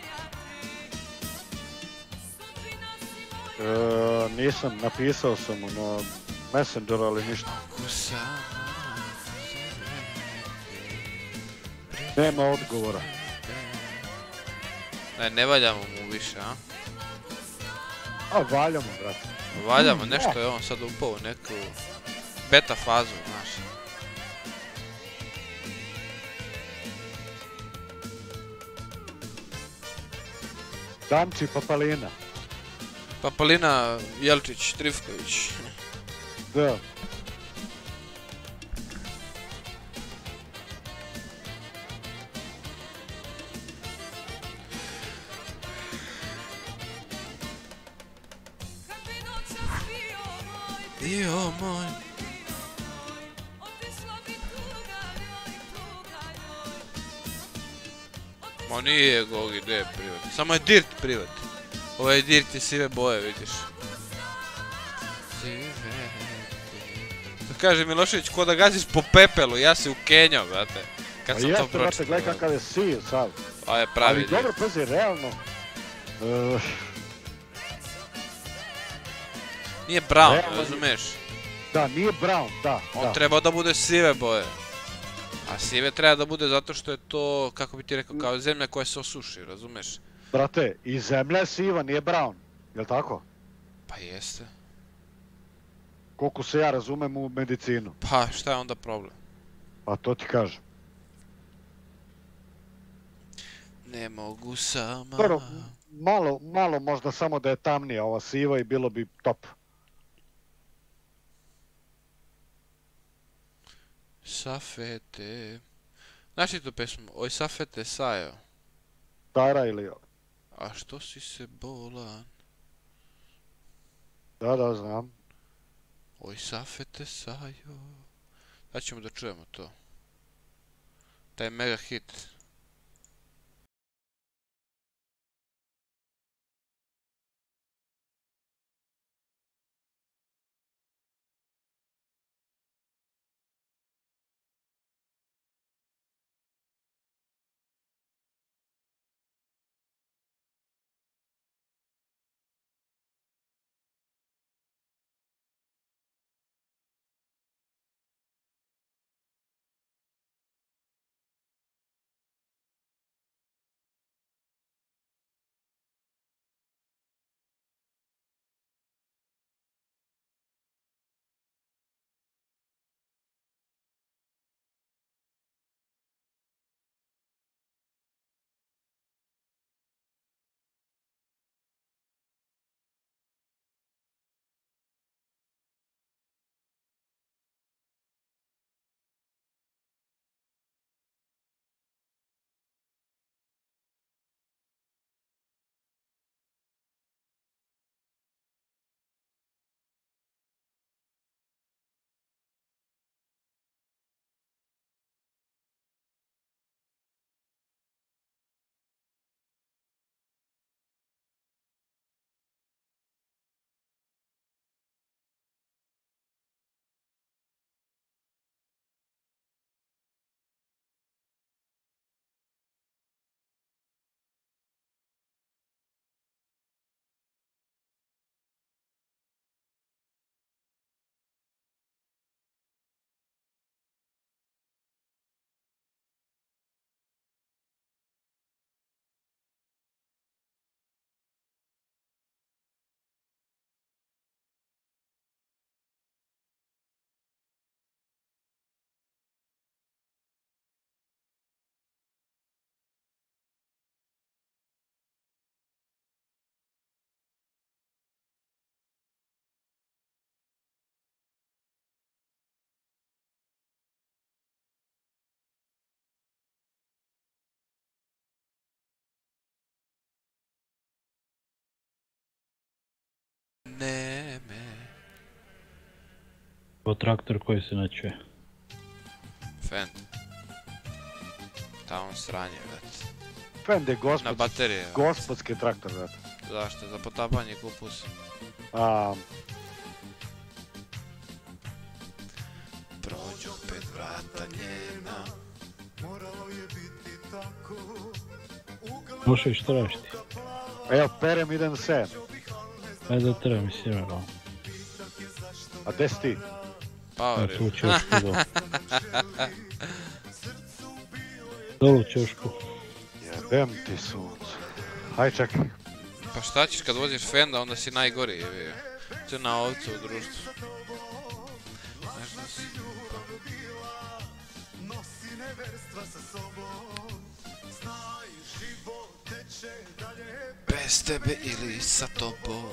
nisam, napisao sam mu na Messengeru, ali ništa. Nema odgovora.
Ne valjamo mu više, a?
A valjamo, brate.
Valjamo, nešto je on sad upao u neku beta fazu, znaš.
Danči Papalina.
Papalina Jelčić, Trifković.
Da.
Dio moj. Ma nije Gogi, gdje je privatni. Samo je Dirt privatni. Ovaj Dirt je sive boje, vidiš. To kaže Milošević, ko da gaziš po pepelu, ja se ukenjao, brate. Kad sam to
Jeste, brate,
pročitao.
gledaj kakav je siv sad.
A je pravi
Ali
Dirt.
dobro, pazi, realno.
Nije brown,
Realno-
razumiješ?
Da, nije brown, da.
On
da.
treba da bude sive boje. A sive treba da bude zato što je to, kako bi ti rekao, kao zemlja koja se osuši, razumiješ?
Brate, i zemlja je siva, nije brown. Jel' tako?
Pa jeste.
Koliko se ja razumem u medicinu.
Pa šta je onda problem?
Pa to ti kažem.
Ne mogu sama.
Dobro, malo možda samo da je tamnija ova siva i bilo bi top.
Safete. Znaš ti tu pesmu? Oj Safete Sajo.
Stara ili...
A što si se bolan?
Da, znam.
Oj Safete Sajo. Da ćemo da čujemo to. Taj mega hit.
O traktor koji se ne čuje.
Fend. Ta on sranje, već.
Fend je
Na baterije.
gospodski traktor, brate.
Zašto? Za potapanje kupusa. Prođu pet vrata njena.
Slušaj, što radiš ti?
Evo, perem, idem se.
Ajde da treba mi sjeva.
A gdje si ti?
Power
Tu
je.
ćošku dolu. Dolu ćošku.
Jebem ti sunce. Aj čekaj.
Pa šta ćeš kad voziš Fenda, onda si najgori, jebi ga. Crna ovca u društvu. Nešto si... Bez tebe ili sa tobom.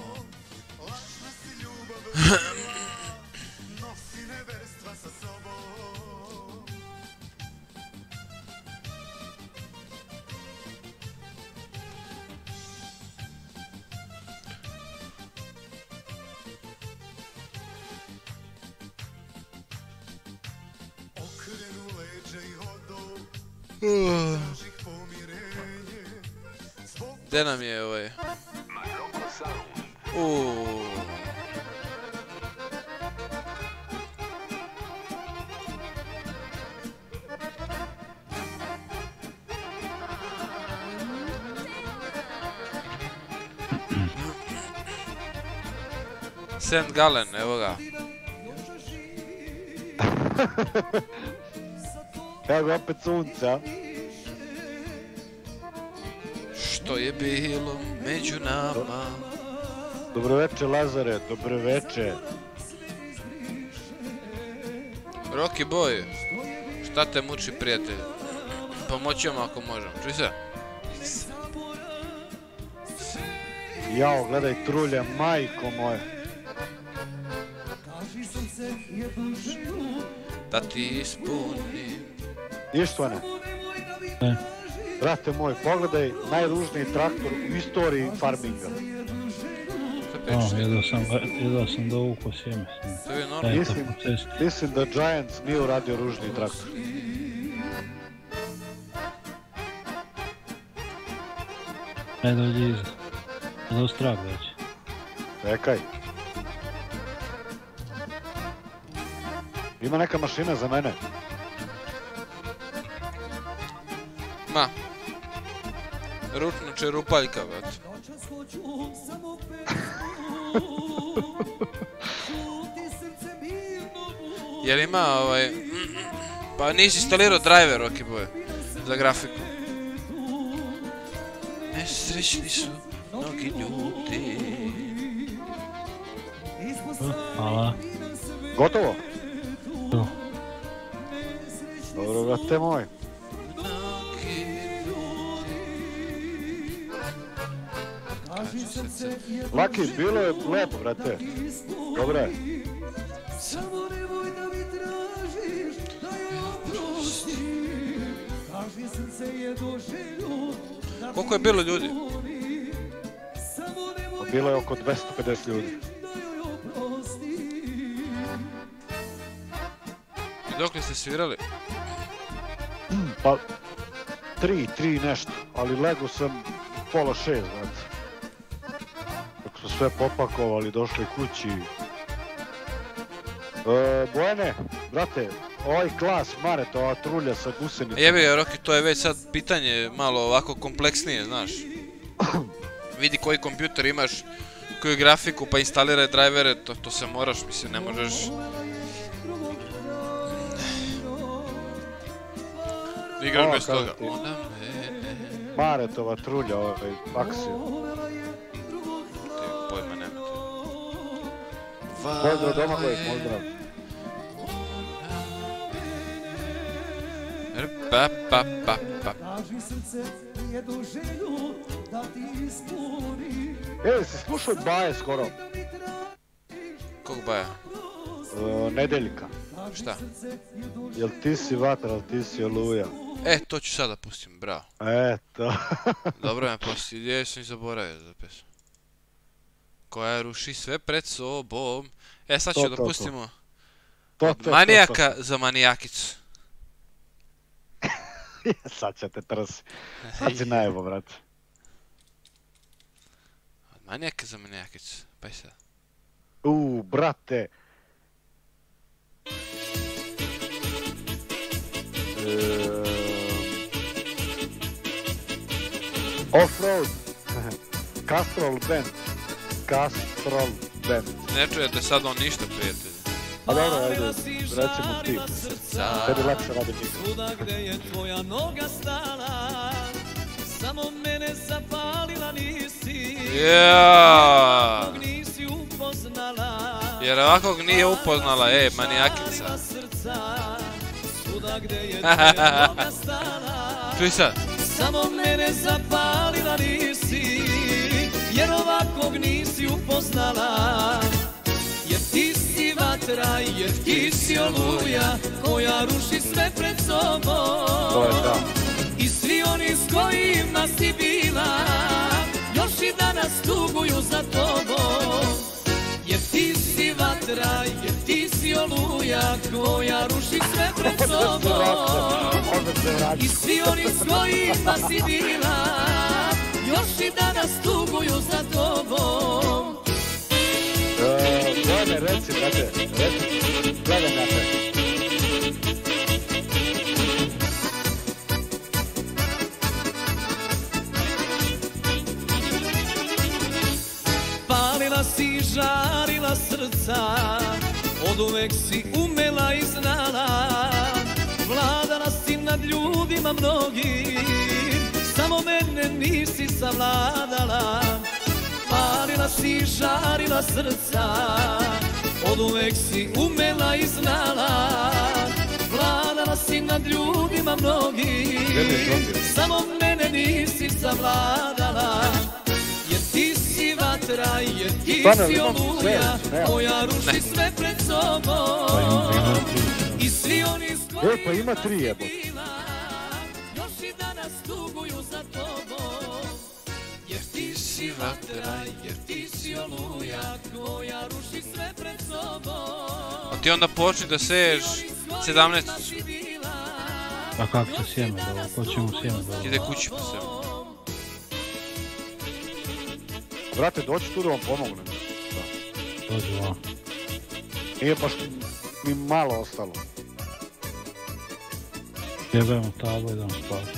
Gdje nam je ovaj? St. Gallen, evo ga.
Evo ga opet sunce, a?
Što je bilo među nama?
Dobroveče, Lazare, dobroveče.
Rocky boy, šta te muči, prijatelj? Pomoći vam ako možem, čuj se?
Jao, gledaj trulje, majko moje.
Da ti ispunim.
Ištvane,
Ne,
brate moj, pogledaj najružniji traktor u istoriji farminga.
Šta pričaš?
jedva sam dovukao sjeme s njim.
To je normalno.
Eto, po cesti.
Mislim da Giants nije uradio ružniji traktor.
Ne dođi iza. Do strah dođi.
Čekaj. Ima neka mašina za mene.
Ma. Ručno čerupaljka, već. Jel ima ovaj... Pa nisi instalirao driver, Rocky boy. Za grafiku. Nesrećni su mnogi ljudi.
Hvala.
Gotovo?
Tu.
Dobro, brate moj. Laki, bilo je lepo, brate. Dobro je.
Koliko je bilo ljudi?
Bilo je oko 250 ljudi.
I dok li ste svirali?
Pa, 3 nešto, ali lego sam pola 6, znate. Dok smo sve popakovali, došli kući. Bojane, brate, ovaj glas Mareto, ova trulja sa gusenicom.
Jebi ga, Rocky, to je već sad pitanje malo ovako kompleksnije, znaš. Vidi koji kompjuter imaš, koju grafiku, pa instaliraj drivere, to se moraš, mislim, ne možeš... Igraš bez toga. Ona mene...
Maretova trulja, ovaj, Aksio.
Ti pojma nemate.
Pozdrav doma kojeg, pozdrav.
Pa, pa, pa, pa.
Si slušao Baje skoro?
Kog baja?
Nedeljka.
Šta?
Jel ti si vatra, jel ti si oluja?
To ću sada pustim, bravo.
Eto.
Dobro me pusti, gdje sam i zaboravio za pesmu. Koja ruši sve pred sobom. Sad ću da pustimo
To.
Manijaka za manijakicu.
Sad će te trsi. Sad si najebo, brate.
Od manijaka za manijakicu. Pa i sad.
Brate. Offroad. Castrol Band.
Ne čujete sad on ništa, prijatelji.
A dobro, ajde, recimo ti. Tebi lakše radi mikro.
Svuda gde je tvoja noga stala, samo mene zapalila nisi.
Ja.
Nisi upoznala.
Jer ovakvog nije upoznala, manijakica.
Svuda gde je tvoja noga stala,
Čuj sad.
samo mene zapalila nisi, jer ovakvog nisi upoznala. Jer ti si vatra, jer ti si oluja, koja ruši sve pred sobom.
To je da.
I svi oni s kojima si bila, još i danas tuguju za tobom. Jer ti si vatra, jer ti si oluja, koja ruši sve pred sobom. I svi oni s kojima si bila, još i danas tuguju za tobom.
Gledaj, reci, brate, gledaj na te.
Palila si, žarila srca, oduvek si umela i znala, vladala si nad ljudima mnogim, samo mene nisi savladala. Palila si, žarila srca, oduvek si umela i znala, vladala si nad ljudima mnogim, samo mene nisi savladala. Jer ti si vatra, jer ti si oluja, koja ruši sve pred sobom. I svi oni s kojima
pa ima 3 jebo.
još i danas tuguju za tobom. Jer ti si vatra, jer ti si oluja, koja ruši sve pred sobom.
A ti onda počni da seješ 17.
A kako će sjeme da ovo? Ko će mu sjeme da ovo?
Ide kući po sebi.
Brate, doći tu da vam pomognem.
Dođe vam.
Nije baš mi malo ostalo.
Jebemo tablo i idemo spavati.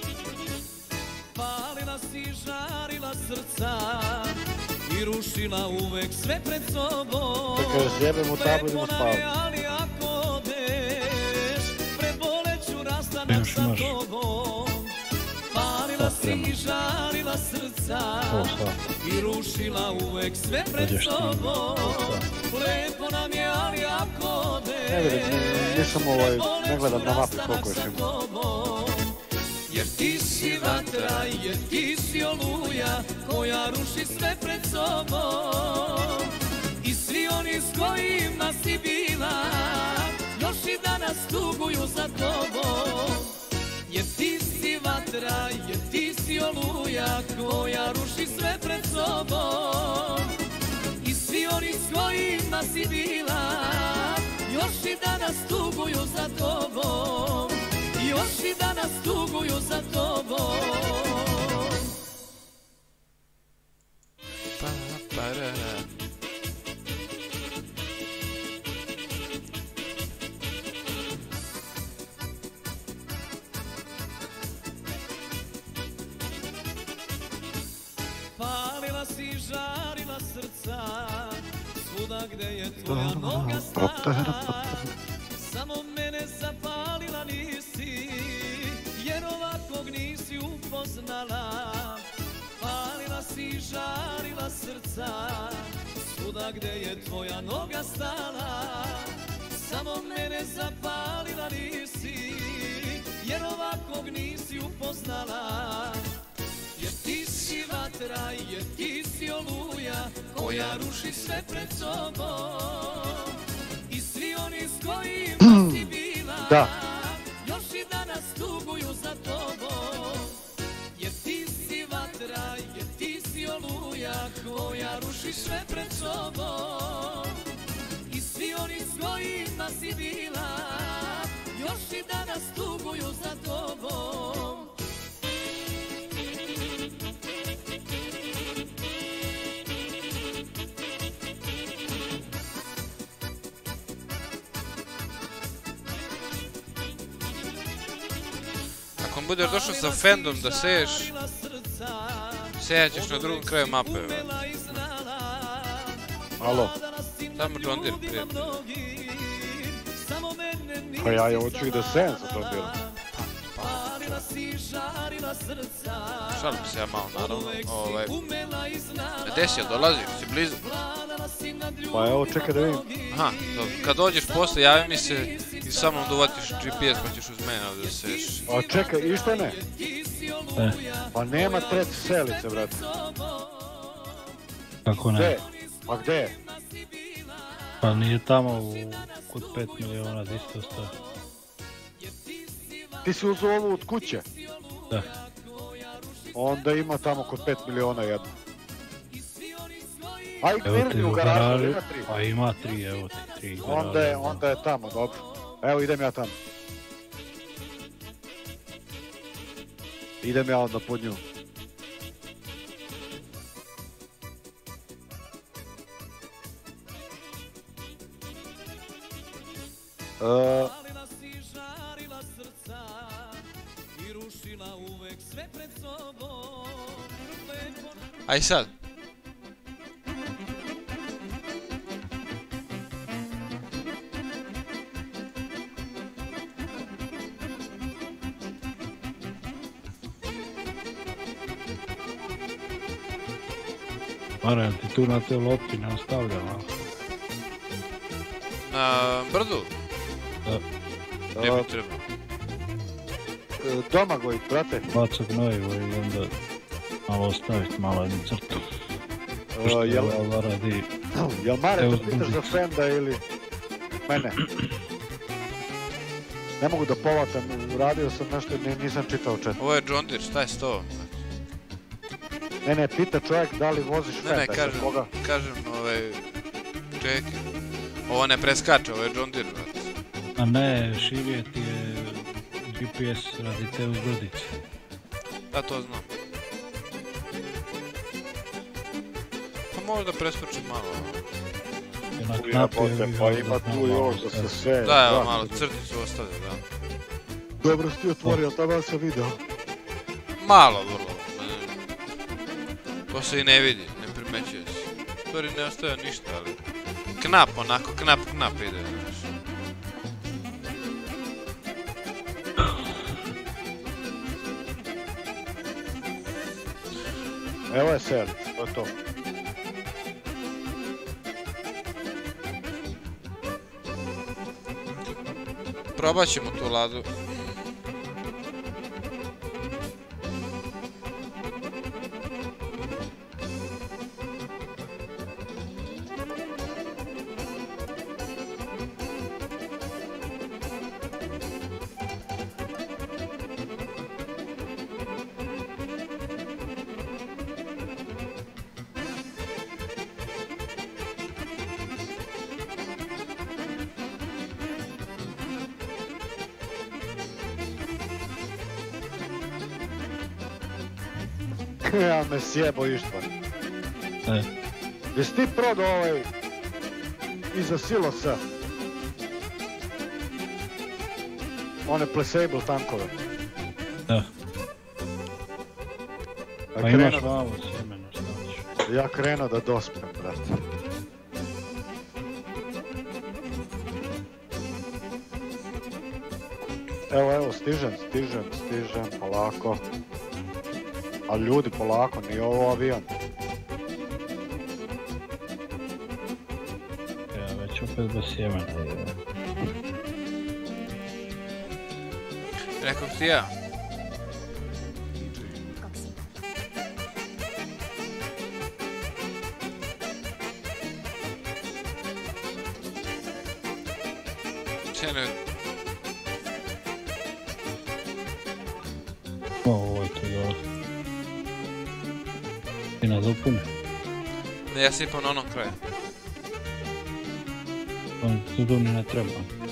Palila si, žarila srca i rušila uvek sve pred sobom.
Dakle, zjebemo tablu i idemo spavati.
Ali ako odeš, preboleću rastanak sa tobom. Palila si, žarila srca i rušila uvek sve pred sobom. Lepo nam je, ali ako odeš,
Ne vidim, nisam ne gledam na mapi koliko još ima.
jer ti si vatra, jer ti si oluja, koja ruši sve pred sobom. I svi oni s kojima si bila, još i danas tuguju za tobom. Jer ti si vatra, jer ti si oluja, koja ruši sve pred sobom. I svi oni s kojima si bila, još i danas tuguju za tobom. Još i danas tuguju za tobom. Palila si, žarila srca, svuda gde je tvoja noga stala, samo mene zapalila nisi, jer ovakvog nisi upoznala. Palila si, žarila srca, svuda gde je tvoja noga stala, samo mene zapalila nisi, jer ovakvog nisi upoznala. Jer ti si vatra, jer ti si oluja, koja ruši sve pred sobom. I svi oni s kojima si bila, još i danas tuguju za tobom. Jer ti si vatra, jer ti si oluja, koja ruši sve pred sobom. I svi oni s kojima njima si bila, još i danas tuguju za tobom.
Ako budeš došao sa Fendom da seješ, sejaćeš na drugom kraju mape.
Alo,
Tamo John Deere, prijatelj.
pa ja hoću i da sejem sa John Deere.
Šalim se ja malo, naravno. Gdje si, dolaziš, si blizu?
Pa evo, čekaj da vidim.
Aha, dobro. Kad dođeš posle, javi mi se i sa mnom da uvatiš GPS pa ćeš uz mene ovdje da seješ.
A čekaj, išto ne?
Ne,
Pa nema treće selice, brate.
kako
Gde?
ne?
Pa gde?
Pa nije tamo kod 5 miliona da isto ostaje.
Ti si uzeo ovu od kuće?
Da.
Onda ima tamo kod 5 miliona jedno. Aj,
Evo
kvirni
ti
u
u
garažu,
garaži,
ima 3.
pa ima 3, evo ti 3 garaže.
Onda je tamo, dobro. Evo, idem ja tamo. Idem ja onda pod nju.
Aj sad.
Mara, jel ti tu na te lopti ne ostavlja malo?
Na brdu?
Da.
Gdje bi trebao?
Domagoj, brate.
Baca gnojivo i onda malo ostaviti malo jednu crtu.
Jel
Radi...
Mare,
Evo,
to pitaš za
zbuzi.
Fenda ili mene? Ne mogu da povatam, uradio sam nešto, nisam čitao čet.
Ovo je John Deere, šta je s to?
Ne, pita čovjek da li voziš Fenda.
Ne, kažem, čekaj. Ovo ne preskače, ovo je John Deere, brate.
A ne, širije ti je GPS radi te uzbrdice.
Da, to znam. Pa možda preskočim malo.
Pa ima tu još da se sve.
Da, evo malo, crticu ostavlja, da.
Dobro si ti otvorio, tamo sam video.
Malo, vrlo. To se i ne vidi, ne primećuje se. Stvari ne ostaje ništa, ali... Knap, onako, knap ide, znaš.
Evo je sel, to je to.
Probat ćemo tu ladu.
Ja me sjebo Ištvan.
Ne,
Jesi ti prodao iza silosa? One Playable tankove.
da.
Ja
Pa imaš
krenuo-
malo sjemeno, šta ćeš?
Ja krenuo da dospem, brate. Evo, stižem, polako. Ali ljudi, polako, nije ovo avion.
Ja već opet bez sjemena.
Rekao ti ja. Čene,
Ovo je tu dole. I na dopune.
ne, ja sipam na onom kraju.
On tu ne treba.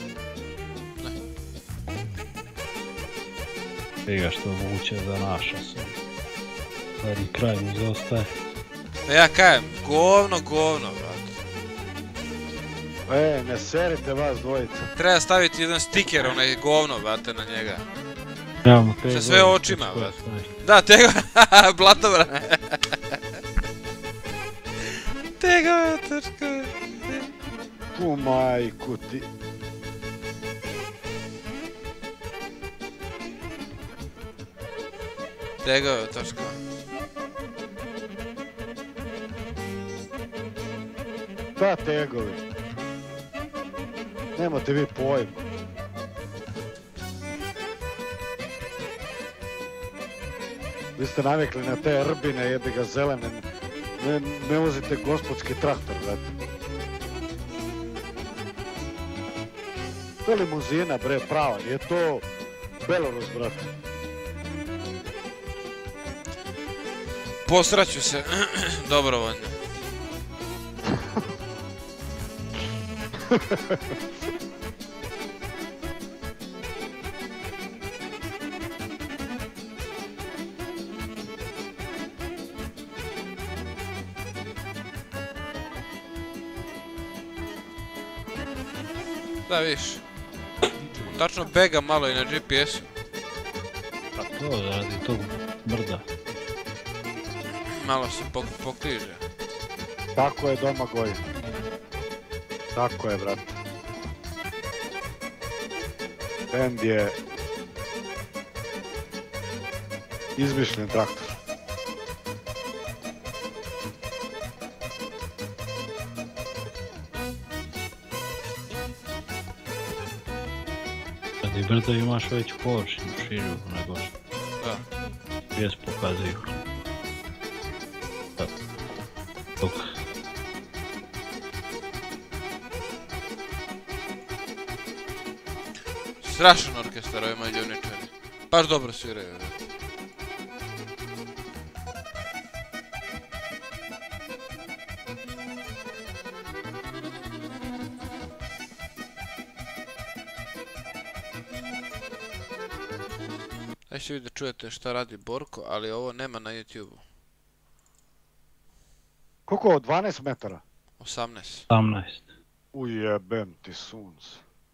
Briga što vuče za naša se. Zadnji kraj mu zaostaje.
Ja kajem, govno, brate.
Ne serite vas dvojica.
Treba staviti jedan stiker, onaj govno, brate, na njega.
Trebamo te
Sa sve
godine,
očima,
što
brate.
stoji.
Da, tega, blatobrane. Tega, točka.
Tu majku ti.
Tega, točka.
Da, tegovi. Nemate vi pojma. Vi ste navikli na te rbine, jebi ga zelene. Ne vozite gospodski traktor, brate. To je limuzina, bre, prava. Nije to Belorus, brate.
Posraću se, dobrovoljno. Da, viš. Tačno bega malo i na GPS-u.
A to radi tog brda.
Malo se pokriže.
Tako je Domagoj. Tako je, brate. Bend je izmišljen traktor.
Radi brda imaš veću površinu, širiju nego što.
Da.
Jes pokazuju. Da. Dok
Strašan orkestar ovi mađovničari. Baš dobro sviraju. Daj će vidjeti da čujete šta radi Borko, ali ovo nema na YouTube-u.
Koliko? 12 metara?
18.
18.
Ujebem ti sunce.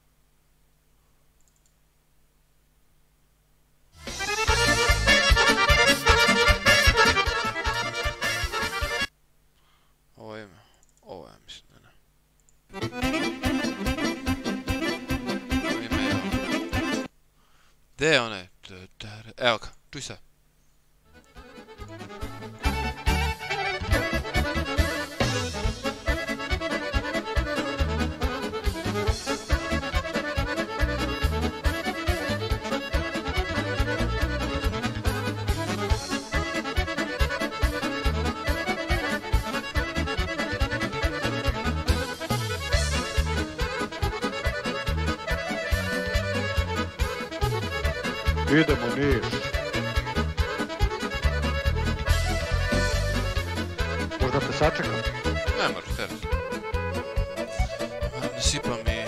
Ovo ima. Ovo ja mislim da ne. Ovo ima evo. Gdje je onaj? Evo ga, čuj sad.
Idemo Niš. Možda te sačekam?
Ne moraš teraz. Ne sipa mi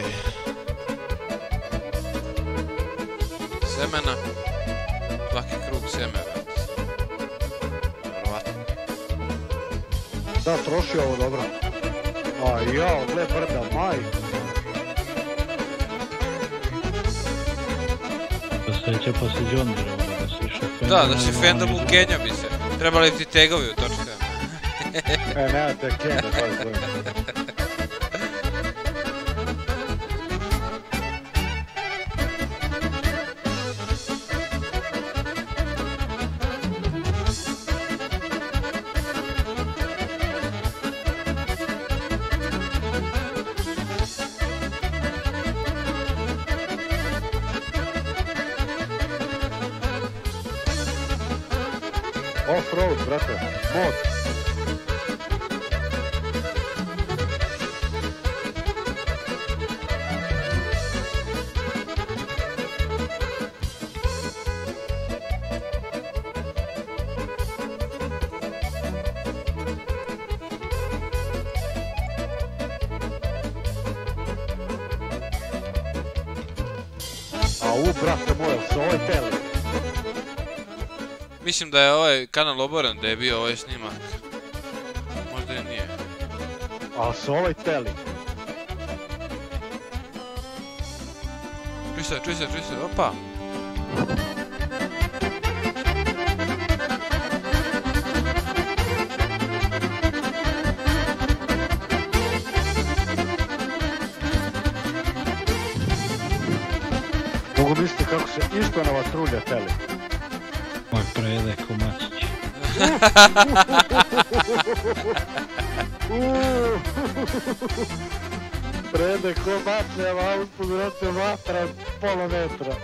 semena. Svaki krug semena. Vjerovatno.
Da, troši ovo dobro. A jao, gle brda, majko.
Sreća pa se John Deere da si išao Fendom.
Da si Fendom u Kenja bi se. Trebali ti tegovi u točkama.
Nemate Kenja, baš gledam. Off-road, brate, mod. A brate moj, se ovo je tele.
Mislim da je ovaj kanal oboren, da je bio ovaj snimak. Možda i nije.
A su ovaj teli.
Čuj se, opa.
Mogu misliti kako se isto na vatrulja teli.
Moj Prede Komačić.
Prede ko matnjava, a uspud vrate vatra pola metra.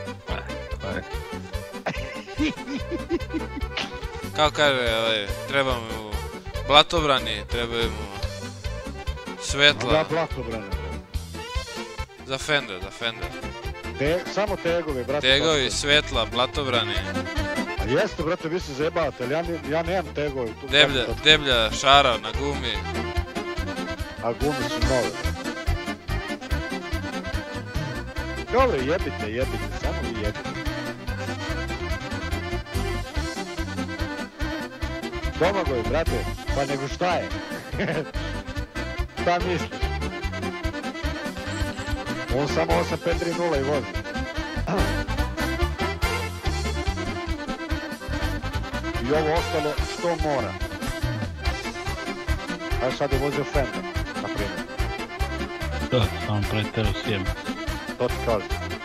Kao kaže, treba mu blatobrani, trebaju mu svetla.
Da, blatobrane.
Za Fender.
Samo tegovi, brate.
Tegovi, svetla, blatobrani.
A jeste, brate, vi se zajebavate, ali ja nemam tegovi.
Deblja šara na gumi.
A gume su nove. Dobro, jebite, samo vi jebite. Domagoj, brate, pa nego šta je? Šta misliš? On samo 8-5-3-0 i vozi. I ovo ostalo što mora. A sad je vozio Fender, na primjer.
Da, samo pretero sjem.
To ti kažem.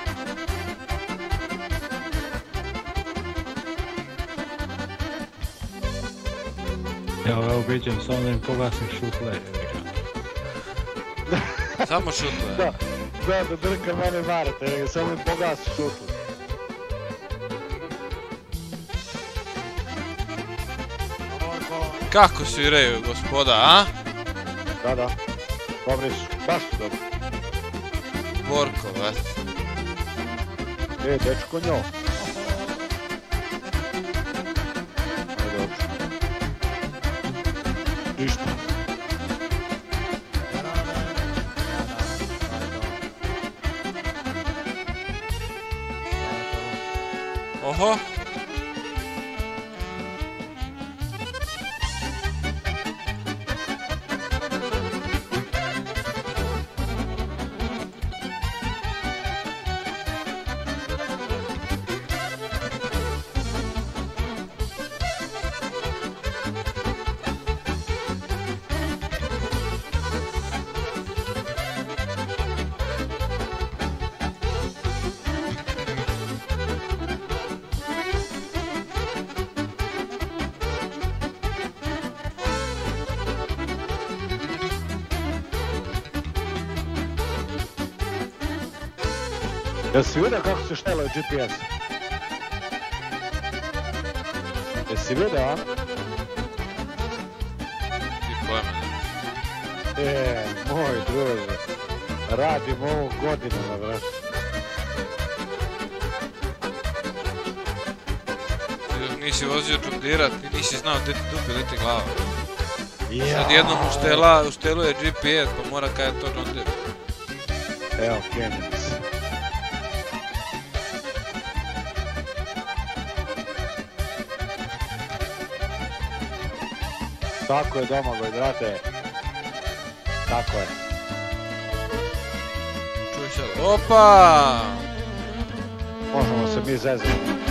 Evo ubiđam, samo da im pogasim šutle.
Samo šutle.
Da drka mene varate, nego samo im pogasi šutle.
Kako sviraju, gospoda, a?
Da. Dobri su, baš su dobri.
Borko, već.
Dečko njo. Ajde, dobro. Ništa.
Oho.
Jesi vidio kako se štelaju GPS? Jesi vidio, a?
I pojma.
Moj druže. Radim ovo godinama, brate.
Ti dok nisi vozio Džundira, ti nisi znao gdje ti dupe, gdje ti glava.
Ja.
Sad jednom ušteluje GPS, pa mora kaj je to Džundir.
Evo, kenjam se. Tako je, Domagoj, brate. Tako je.
Čuj sad. Opa!
Možemo se mi zezati.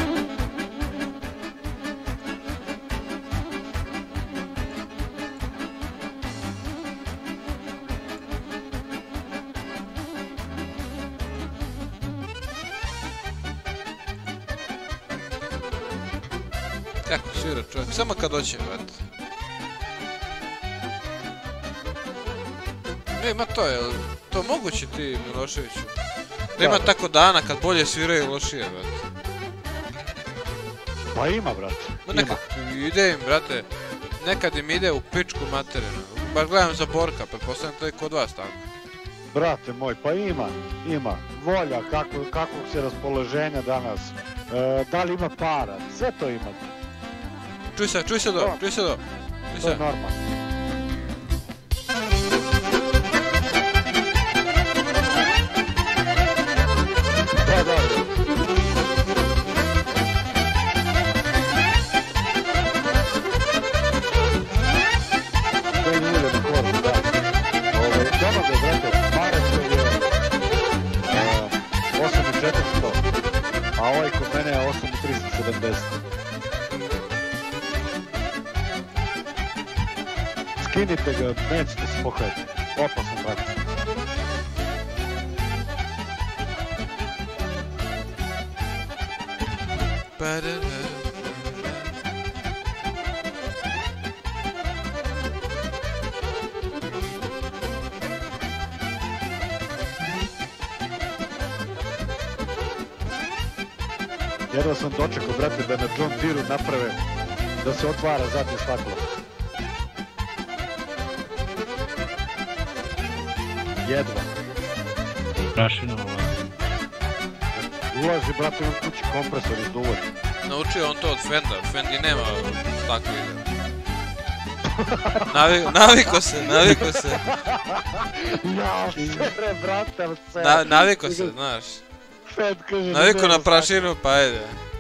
Kako svira čovjek, samo kad doće, brate. Ima to, jel to moguće ti, Miloševiću? Da ima tako dana kad bolje sviraju lošije, brate.
Pa ima, brate.
Nekad ide im, brate, nekad im ide u pičku materinu. Baš gledam za Borka, pretpostavljam to i kod vas tako.
Brate moj, pa ima. Volja, kakvog se raspoloženja danas. Da li ima para, sve to ima.
Čuj se do.
To je normalno. Da. 70. Skinite ga, nećete se pokajati. Opasan traktor. Jedva sam dočekao, brate, da na John Deere naprave da se otvara zadnje staklo. Jedva.
Prašina ulazi.
Ulazi, brate, u kući kompresor iz duvod.
Naučio on to od Fenda, Fendi nema takve ide. Naviko se.
Ja, sere, brate,
Naviko se, znaš.
Fed kaže...
Naviko na prašinu, pa ajde.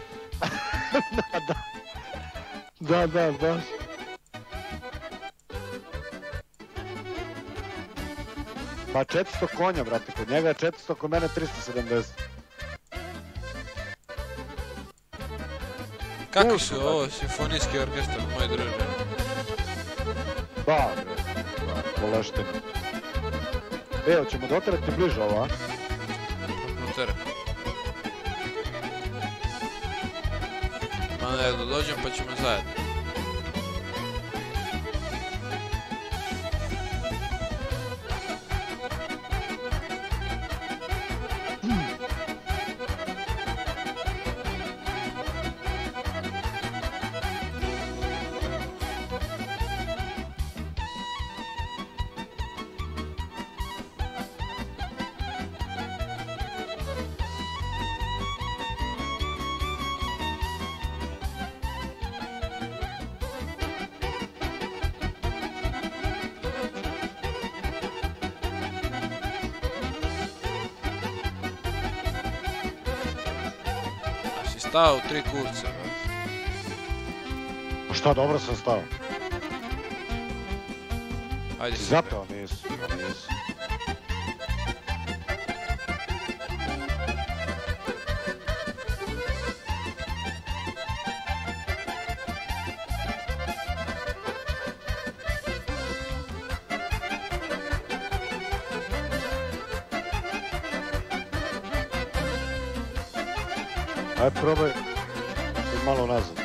Da, baš. Pa 400 konja, brate, kod njega je 400, kod mene 370.
Kakvi su ovo simfonijski orkestar, moj druže?
Da, bre, polešteni. Hoćemo doterati bliže ovo, a?
Dotere. Ma ne, da dođem pa ćemo zajedno. Stao u 3 kurca, brate.
Pa šta, dobro sam stao.
Ajde se.
Zapeo nisu. Ajde, probaj i malo nazad.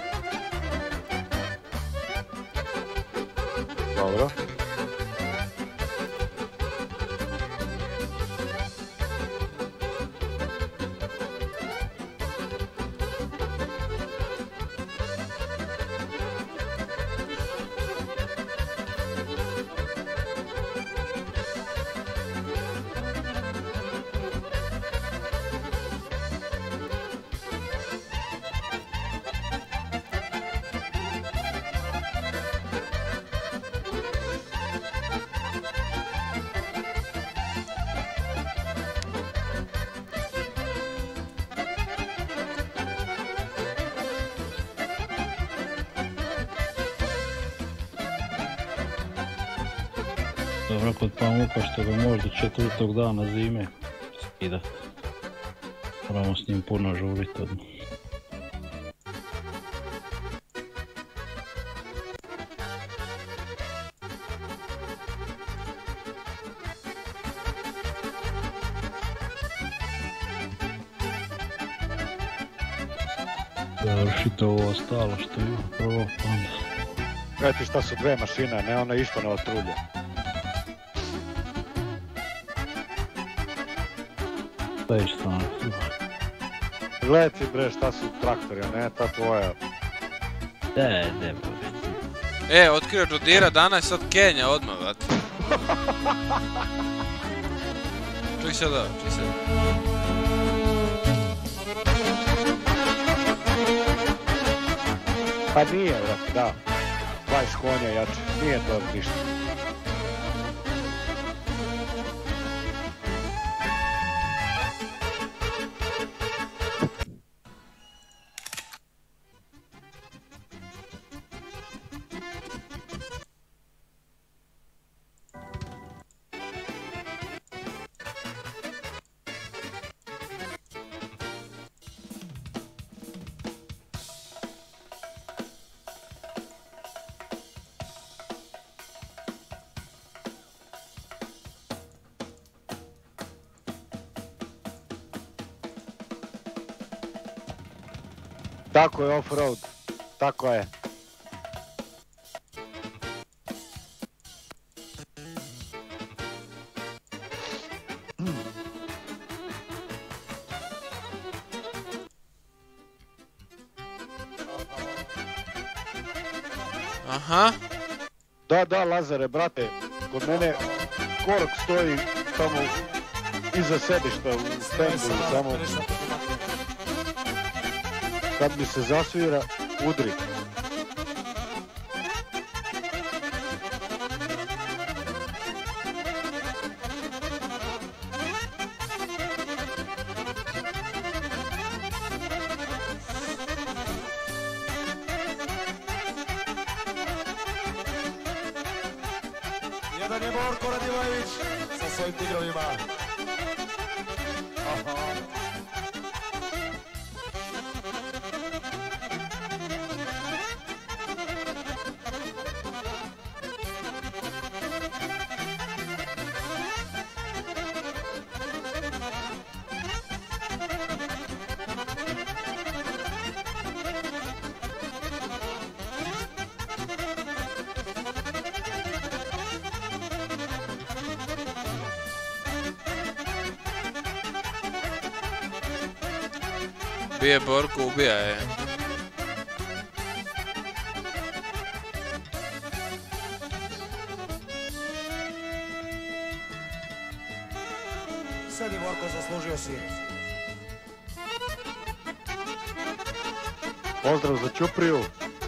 Dobro.
Dobro, kod pamuka što ga možda 4. dana zime skidat. Moramo s njim puno žurit odmah. Završite ovo ostalo što je prvo pa onda.
Gledajte šta su dve mašine, ne ona isto ne otrulja.
Šta je što ono?
Gledajte bre šta su traktori, a ne ta tvoja.
Ne bude.
Otkrio John Deere danas, sad Kenja odmah, brate. Čuj sad ovo, čuj sad.
Pa nije, brate, da. 20 konja jače, nije to ništa. Tako je, off-road. Tako je.
Aha.
Da, Lazare, brate, kod mene Korok stoji tamo iza sedišta u stendu, samo kad mi se zasvira, udri.
Jedan je Borko Radivojević sa svojim tigrovima.
Bije Borko, ubija je.
Sedi Borko, zaslužio si.
Pozdrav za Ćupriju.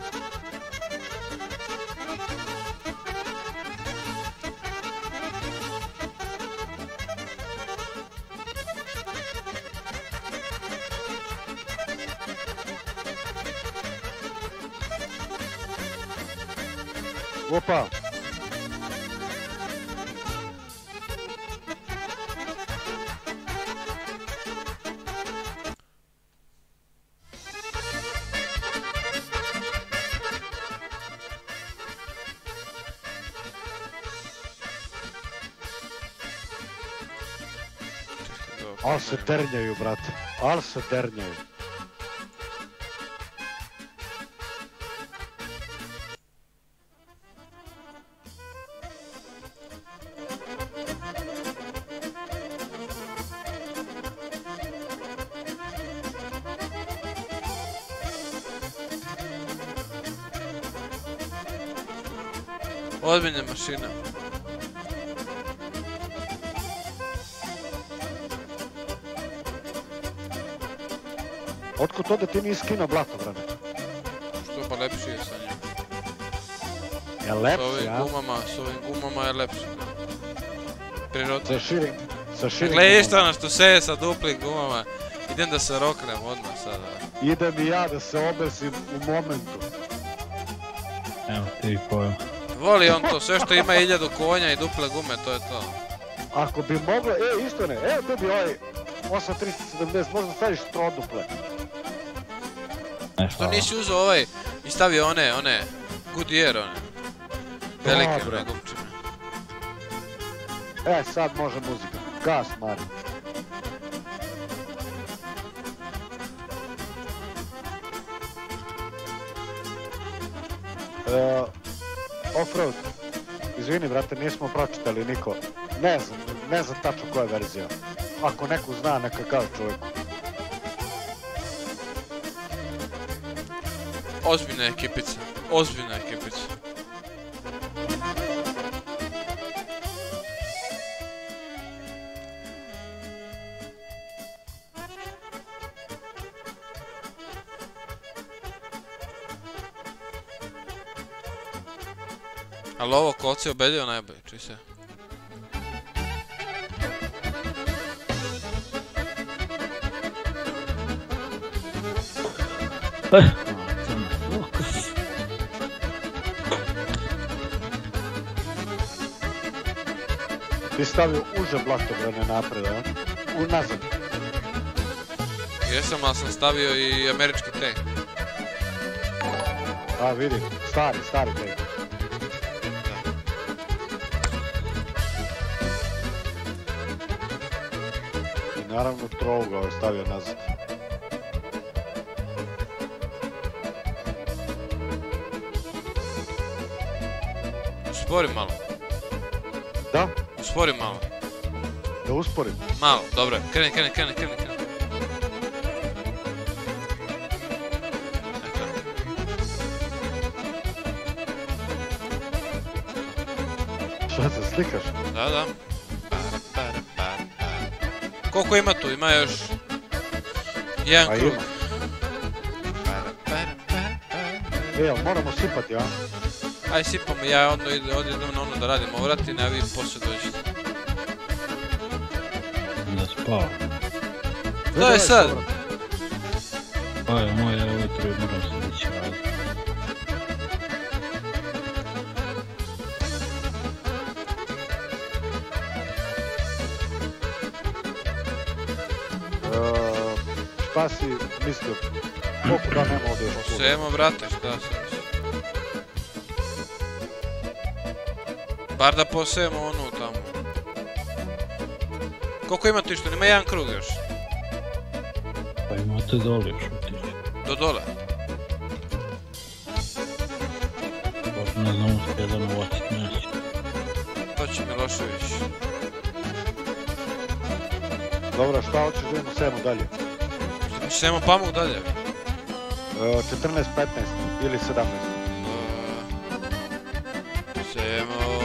Opa! Al se ternjaju, brate. Al se ternjaju.
Ozbiljna mašina.
Otkud to da ti nisi skinuo blato, brate?
Što pa lepši je sa njim.
Je
S
lepši, a?
ovim gumama je lepši. Prirodno.
Sa širim
Gle,
gumama.
išta na što seje sa duplim gumama. Idem da se roknem odmah sada.
Idem i ja da se obesim u momentu.
Evo ti pojma.
Voli on to, sve što ima 1000 konja i duple gume, to je to.
Ako bi moglo, Istone, evo tebi ovaj 8370, možda staviš troduple.
Što nisi uzeo ovaj i stavio one Goodyear, one. Velike
Dobro.
one gumčine.
Sad može muzika. Gas, Mari. Offroad. Izvini, brate, nismo pročitali niko. Ne znam tačno koja je verzija. Ako neko zna, neka kaže čovjeku.
Ozbiljna ekipica, ozbiljna ekipica. Ali ovo kolci je obedio najbolje, čuj se.
Ti stavio uže blatobrane napred, a? Unazad.
Jesam, ali sam stavio i američki tank.
A, vidi, stari tank. I naravno trouga je stavio nazad.
Uspori malo.
Da?
Uspori malo.
Da usporim.
Malo, dobro je. Kreni. Eto.
Šta se slikaš?
Da. Koliko ima tu? Ima još... jedan
Pa
krug.
ima. Jel, moramo sipati, a?
Aj sipamo, ja onda idem na ono da radim ovratine, a vi poslije dođete.
Da spava.
To je sad!
Pa je moj, ja ujutro moram se dići raditi.
Šta si mislio? Koliko da nema ovdje još kuda?
Posejemo, brate, šta sam mislio? Bar da posejemo onu tamo. Koliko ima ti što? Nima jedan krug još.
Pa imate dole još otići.
Do dole.
Pa ne znam uspije da navacit neće.
To će Milošević.
Dobro, šta hoćeš da imamo sejemo dalje?
Sejemo pamuk dalje.
14, 15 ili 17?
Sejemo...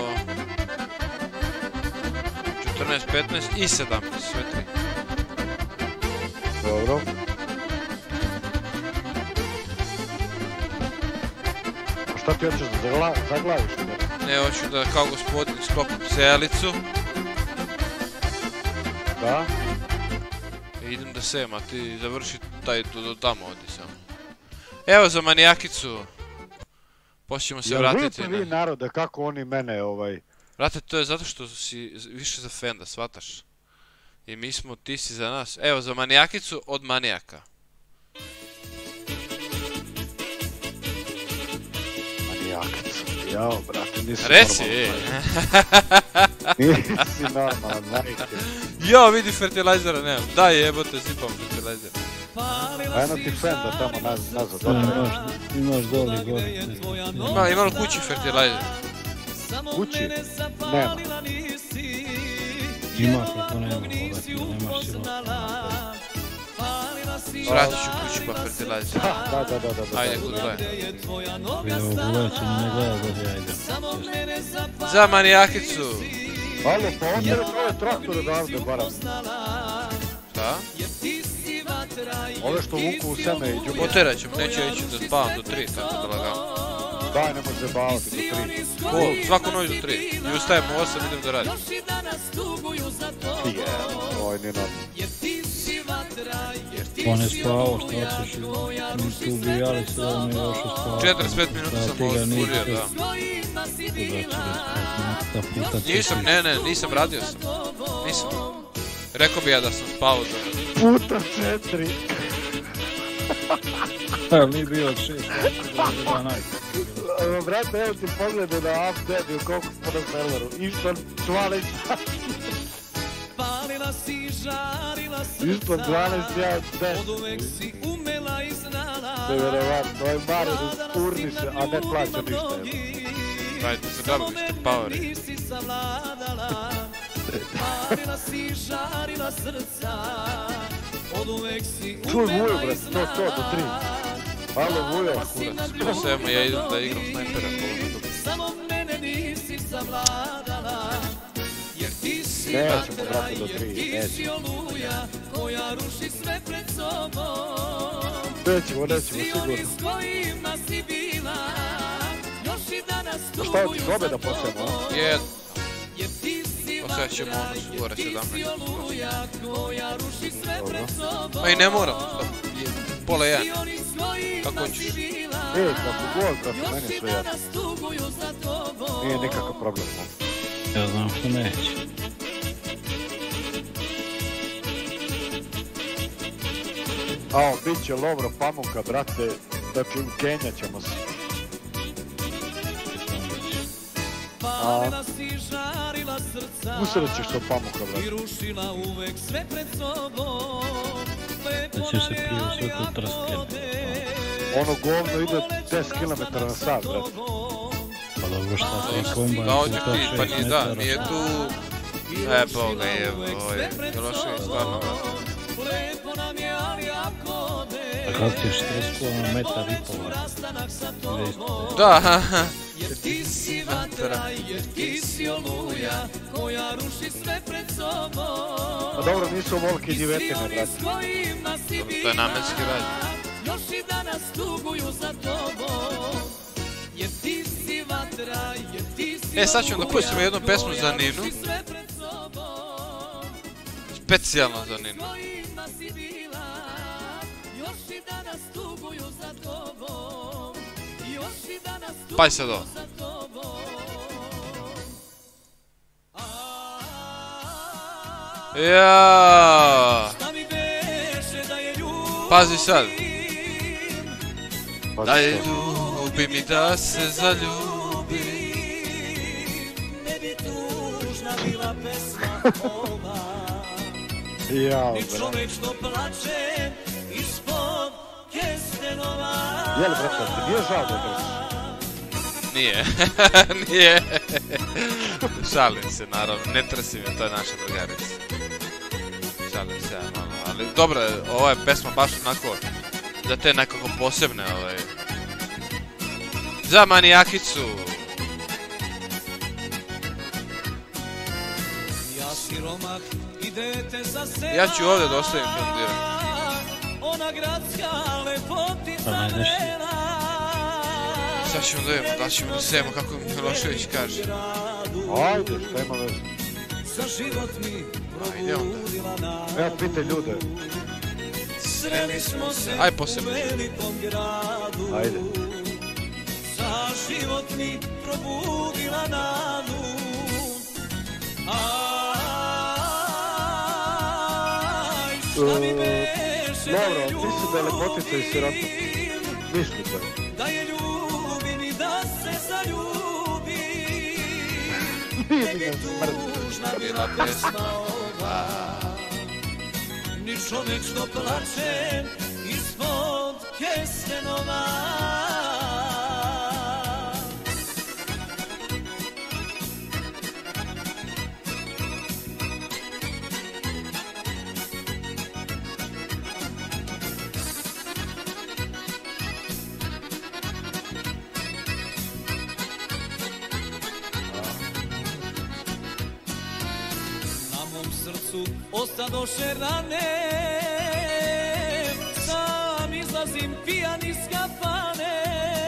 14, 15 i 17, sve tri.
Dobro. A šta ti hoćeš da zaglaviš?
Ne, hoću da kao gospodin sklopim sejalicu.
Da?
I idem da sejem, a ti završi taj do tamo odi samo. Evo za manijakicu. Poslije ćemo se
Jel
vratiti
vidite vi narode kako oni mene
Brate, to je zato što si više za Fenda, shvataš? I mi smo, ti si za nas. Evo za manijakicu od manijaka.
Manijakica. Jao, brate, nisi
Reci!
Nisi normalan, majke.
Jo, vidi fertilizera nemam. Daj jebote, zipam fertilizer.
A eno ti Fenda tamo nazad.
Imaš dole gore.
Ima li kući fertilizer?
Kući? Nema.
Ima kako nema, nemaš silovka.
Vratit ću kući pa fertilizer.
Da.
Ajde, goodbye.
Vidio uveće ne gleda da ja idem.
Za manijakicu!
Alo, pa onda je tvoje traktore odavde, barem.
Šta?
Ove što vuku u seme i džubu.
Poterat ćemo, neću ići da spavam do 3, tako da lagam.
Daj, nemoj se bavati do 3.
Ko? Svaku noć do 3. I ustajem u 8, idem da radim.
Oj, nije normalno.
On je spavao, šta ćeš? Mi tu ubijali se da on je još spavao.
45 minuta sam ospurio, da. Nisam, nisam, radio sam. Nisam. Rekao bi ja da sam spavao da...
Puta 4.
Ali nije bio od 6, da najbolje.
Brate, evo ti pogledaj na update u koliko smo na serveru. Išto 12 sati. Isto 12, ja 10. Nevjerovatno, ovaj Mario urniše, a ne plaća ništa.
Dajte se dobro, vi ste poweri.
Čuj Vujo, brate, to, do 3. Halo Vujo.
Kurac, sve ja idem da igram snajpera koliko dobro.
Nećemo, brate, do 3, nećemo. Nećemo, sigurno. A šta je ti zobe da posebno?
Jedno. Osjećat ćemo ono su gore 17. Ma i ne moram, pola 1. Kako hoćeš?
Kako god, brate, meni je sve jasno. Nije nikakav problem.
Ja znam što neće.
Ao, bit će lovro pamuka, brate, dakle ukenjat ćemo se. Usrećeš se od pamuka, brate.
Da ćeš se prije sve to trskljati.
Ono govno ide 10 km na sat, brate.
Pa dobro, dobro šta ti kombajn.
Da, ovdje ti, pa nije, da, nije tu... Boga je, Milošević, stvarno.
A kako ćeš 40 kula na metar i pol?
Da, haha.
Jer ti si vatra, jer ti si oluja koja ruši sve pred sobom.
Pa dobro, nisu volke i divetine, brate.
To je namenski rad.
Još i danas tuguju za tobom. Jer ti si vatra, jer ti si
Sad ćemo da pustimo jednu pesmu za Ninu. Specijalno za Ninu. Paj sad ovo. Jaaaa. Pazi sad. Da je ljubim i da se zaljubim.
Ne bi tužna bila pesma ova.
Jao,
Ni
brate.
čovek što plače ispod kestenova.
Jel, brate, ti nije žao da držiš?
Nije, nije. Šalim se, naravno, ne trsim je, to je naša drugarica. Šalim se, ja, malo, ali dobro, ova je pesma baš onako, za te nekako posebne, za manijakicu.
Ja siromah i dete za sela.
Ja ću ovdje da ostavim film direkt.
Ona gradska lepotica
Pa najdeš ti.
vrela.
Sad ćemo da vidimo, da ćemo da sejemo kako Milošević kaže.
Ajde, šta ima veze?
Za život mi
Ajde onda.
probudila nadu.
Evo, pitaj ljude.
Sreli smo se
Aj
u
posebno.
velikom gradu.
Ajde.
Za život mi probudila nadu. Aj, šta mi beše da
Dobro,
je
ti si da je lepotica i sirota.
ljubim,
Misli to.
da je ljubim i da se zaljubim.
Nije
Ne
mi
bi
ne smrti.
tužna bila pesma ova. Ni čovek što plače ispod kestenova. Na mom srcu ostadoše rane. Sam izlazim pijan iz kafane.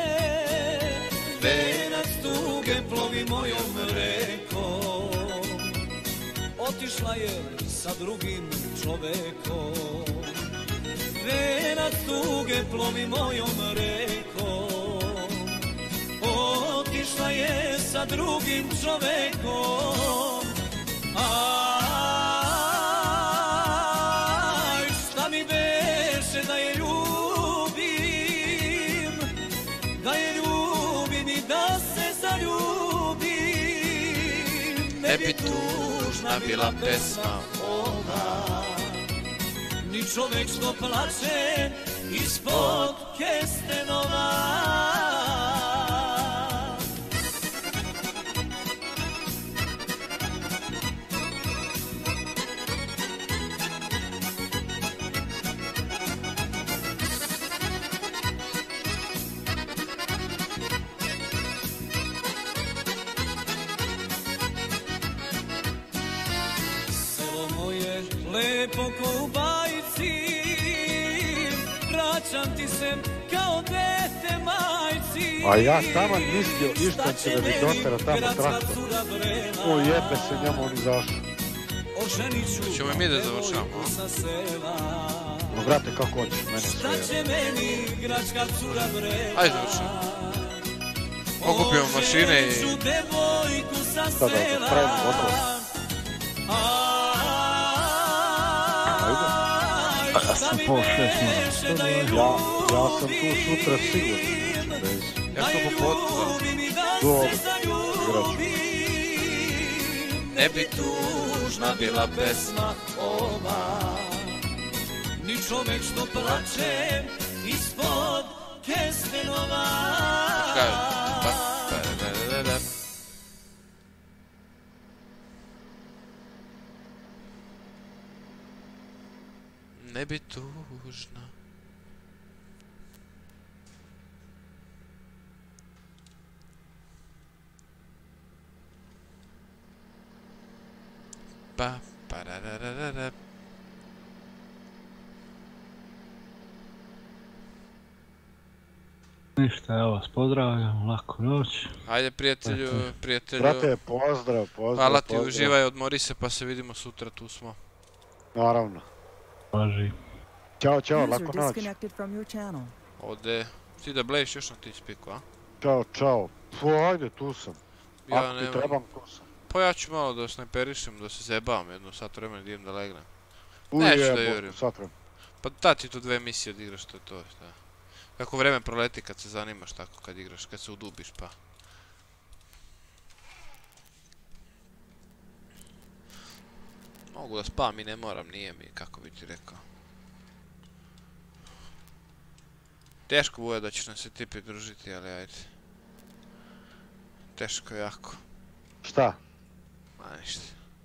Venac tuge plovi mojom rekom. Otišla je sa drugim čovekom. Venac tuge plovi mojom rekom. Otišla je sa drugim čovekom. Aj, šta mi beše da je ljubim, da je ljubim i da se zaljubim.
Ne bi tužna bila pesma
ova, ni čovek što plače ispod kestenova. Selo moje lepo ko u bajci, vraćam ti se kao dete majci.
A ja taman mislio išta će da mi dotera tamo traktor. O jebe se njemu on izašao.
Ćemo i mi da završamo, a?
Sa sela,
No brate, kako hoćeš, mene
šta
sve je.
će meni gračka cura vrela?
Ajde završamo. Okupimo mašine i...
Oženit ću devojku sa
Šta da
sela.
pravimo, gotovo?
Aj, šta mi
pol 6
beše da je
Ja sam tu sutra sigurno. Znači, bez...
Ja sam popodno, da.
ljubim i da
Dobro,
se zaljubim.
Ne bi tužna bila pesma
ova, ni čovek što plače ispod kestenova.
Kaže, pa, ne bi tužna. Pa, parararara.
Ništa, evo vas pozdravljam, laku noć.
Ajde prijatelju,
Brate, pozdrav.
hvala ti,
pozdrav.
uživaj, odmori se pa se vidimo sutra, tu smo.
Naravno.
Važi.
Ćao,
User
laku noć.
disconnected from your channel.
Ode, ti da blejiš još na ti spiku, a?
Ćao. Ajde, tu sam.
Ja
Ako ti
nemam.
trebam, tu sam.
Pa ja ću malo da snajperišem, da se zebavam jedno sat vremena da idem da legnem. Neću da jurim.
Satram.
Pa da ti tu 2 misije da igraš, to je to, šta. Kako vreme proleti kad se zanimaš tako kad igraš, kad se udubiš pa. Mogu da spavam i ne moram, nije mi, kako bi ti rekao. Teško bude da ćeš nam se ti pridružiti, ali ajde. Teško jako.
Šta?
Ma ništa.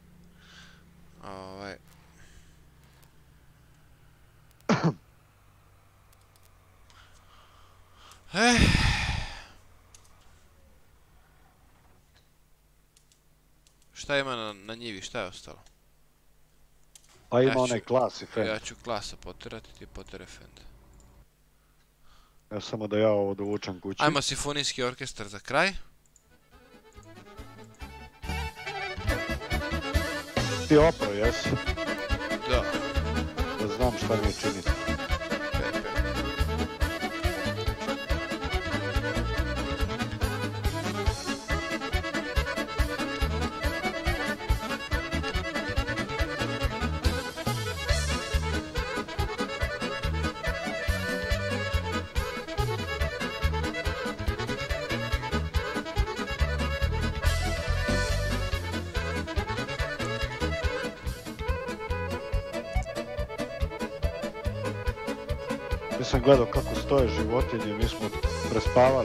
Šta ima na njivi, šta je ostalo?
Pa ima
Ja ću-
onaj klas i fen.
Ja ću klasa poterati, ti potere fend.
Evo samo da ja ovo dovučem kući.
Ajmo simfonijski orkestar za kraj.
Ti opro, jesi?
Da.
Da znam šta mi je činiti. Nisam gledao kako stoje životinje, mi smo prespavali.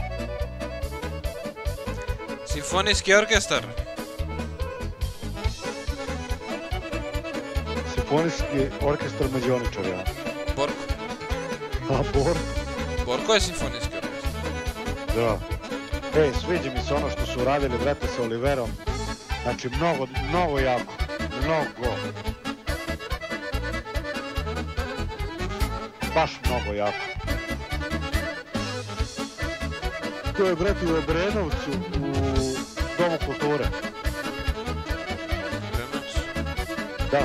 Simfonijski orkestar.
Simfonijski orkestar Mađioničara.
Borko.
A, Bor?
Borko je simfonijski orkestar.
Da. Ej, sviđa mi se ono što su radili, brate, sa Oliverom. Znači, mnogo jako. Mnogo. Baš mnogo jako. To je, brate, u Obrenovcu, u Domu kulture.
Krenuc.
Da.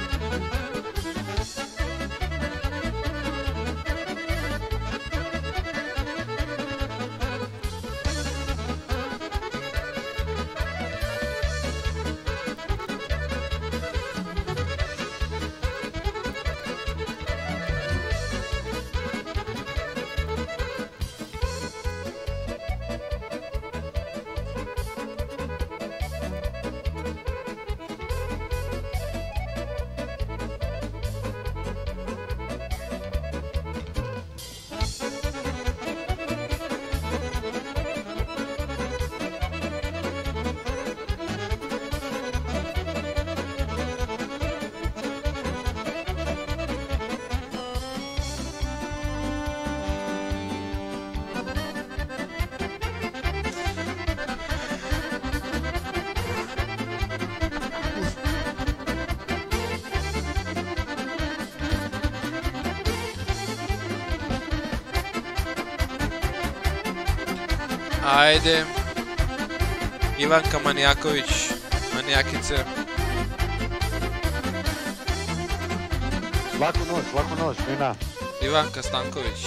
Ajde. Ivanka Manijaković. Manijakice.
Laku noć, Mina.
Ivanka Stanković.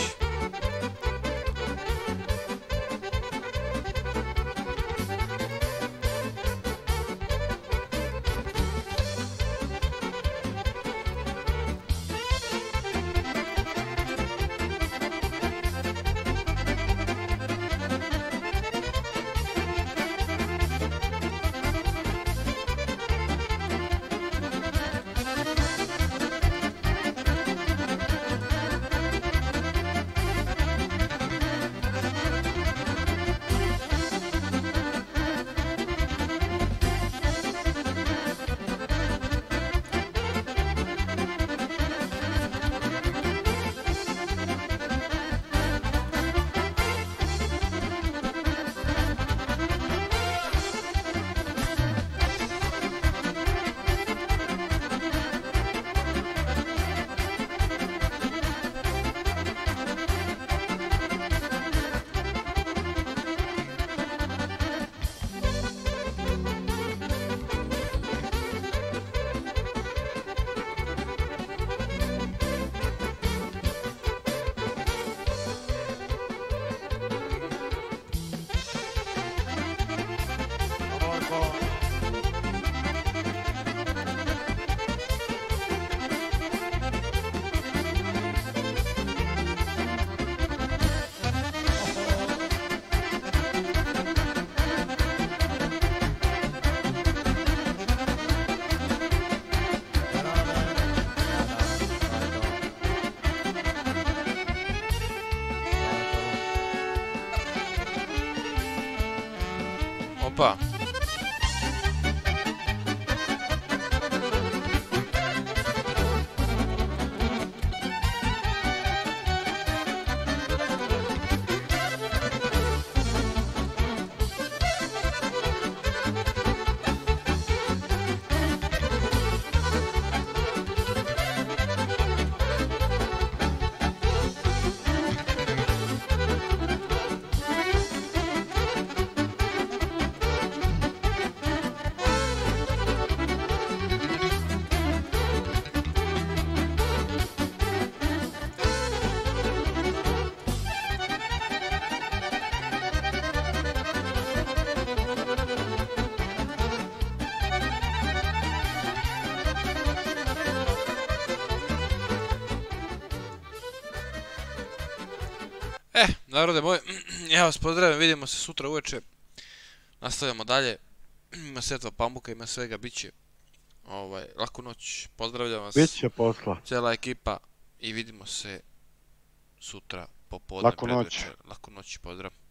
Opa. Narode moj, ja vas pozdravim, vidimo se sutra uveče. Nastavljamo dalje. Ima setva pambuka, ima svega, bit će. Laku noć, pozdravljam vas.
Biće posla.
Cijela ekipa i vidimo se sutra popodne.
Laku noć.
Laku noć, pozdrav.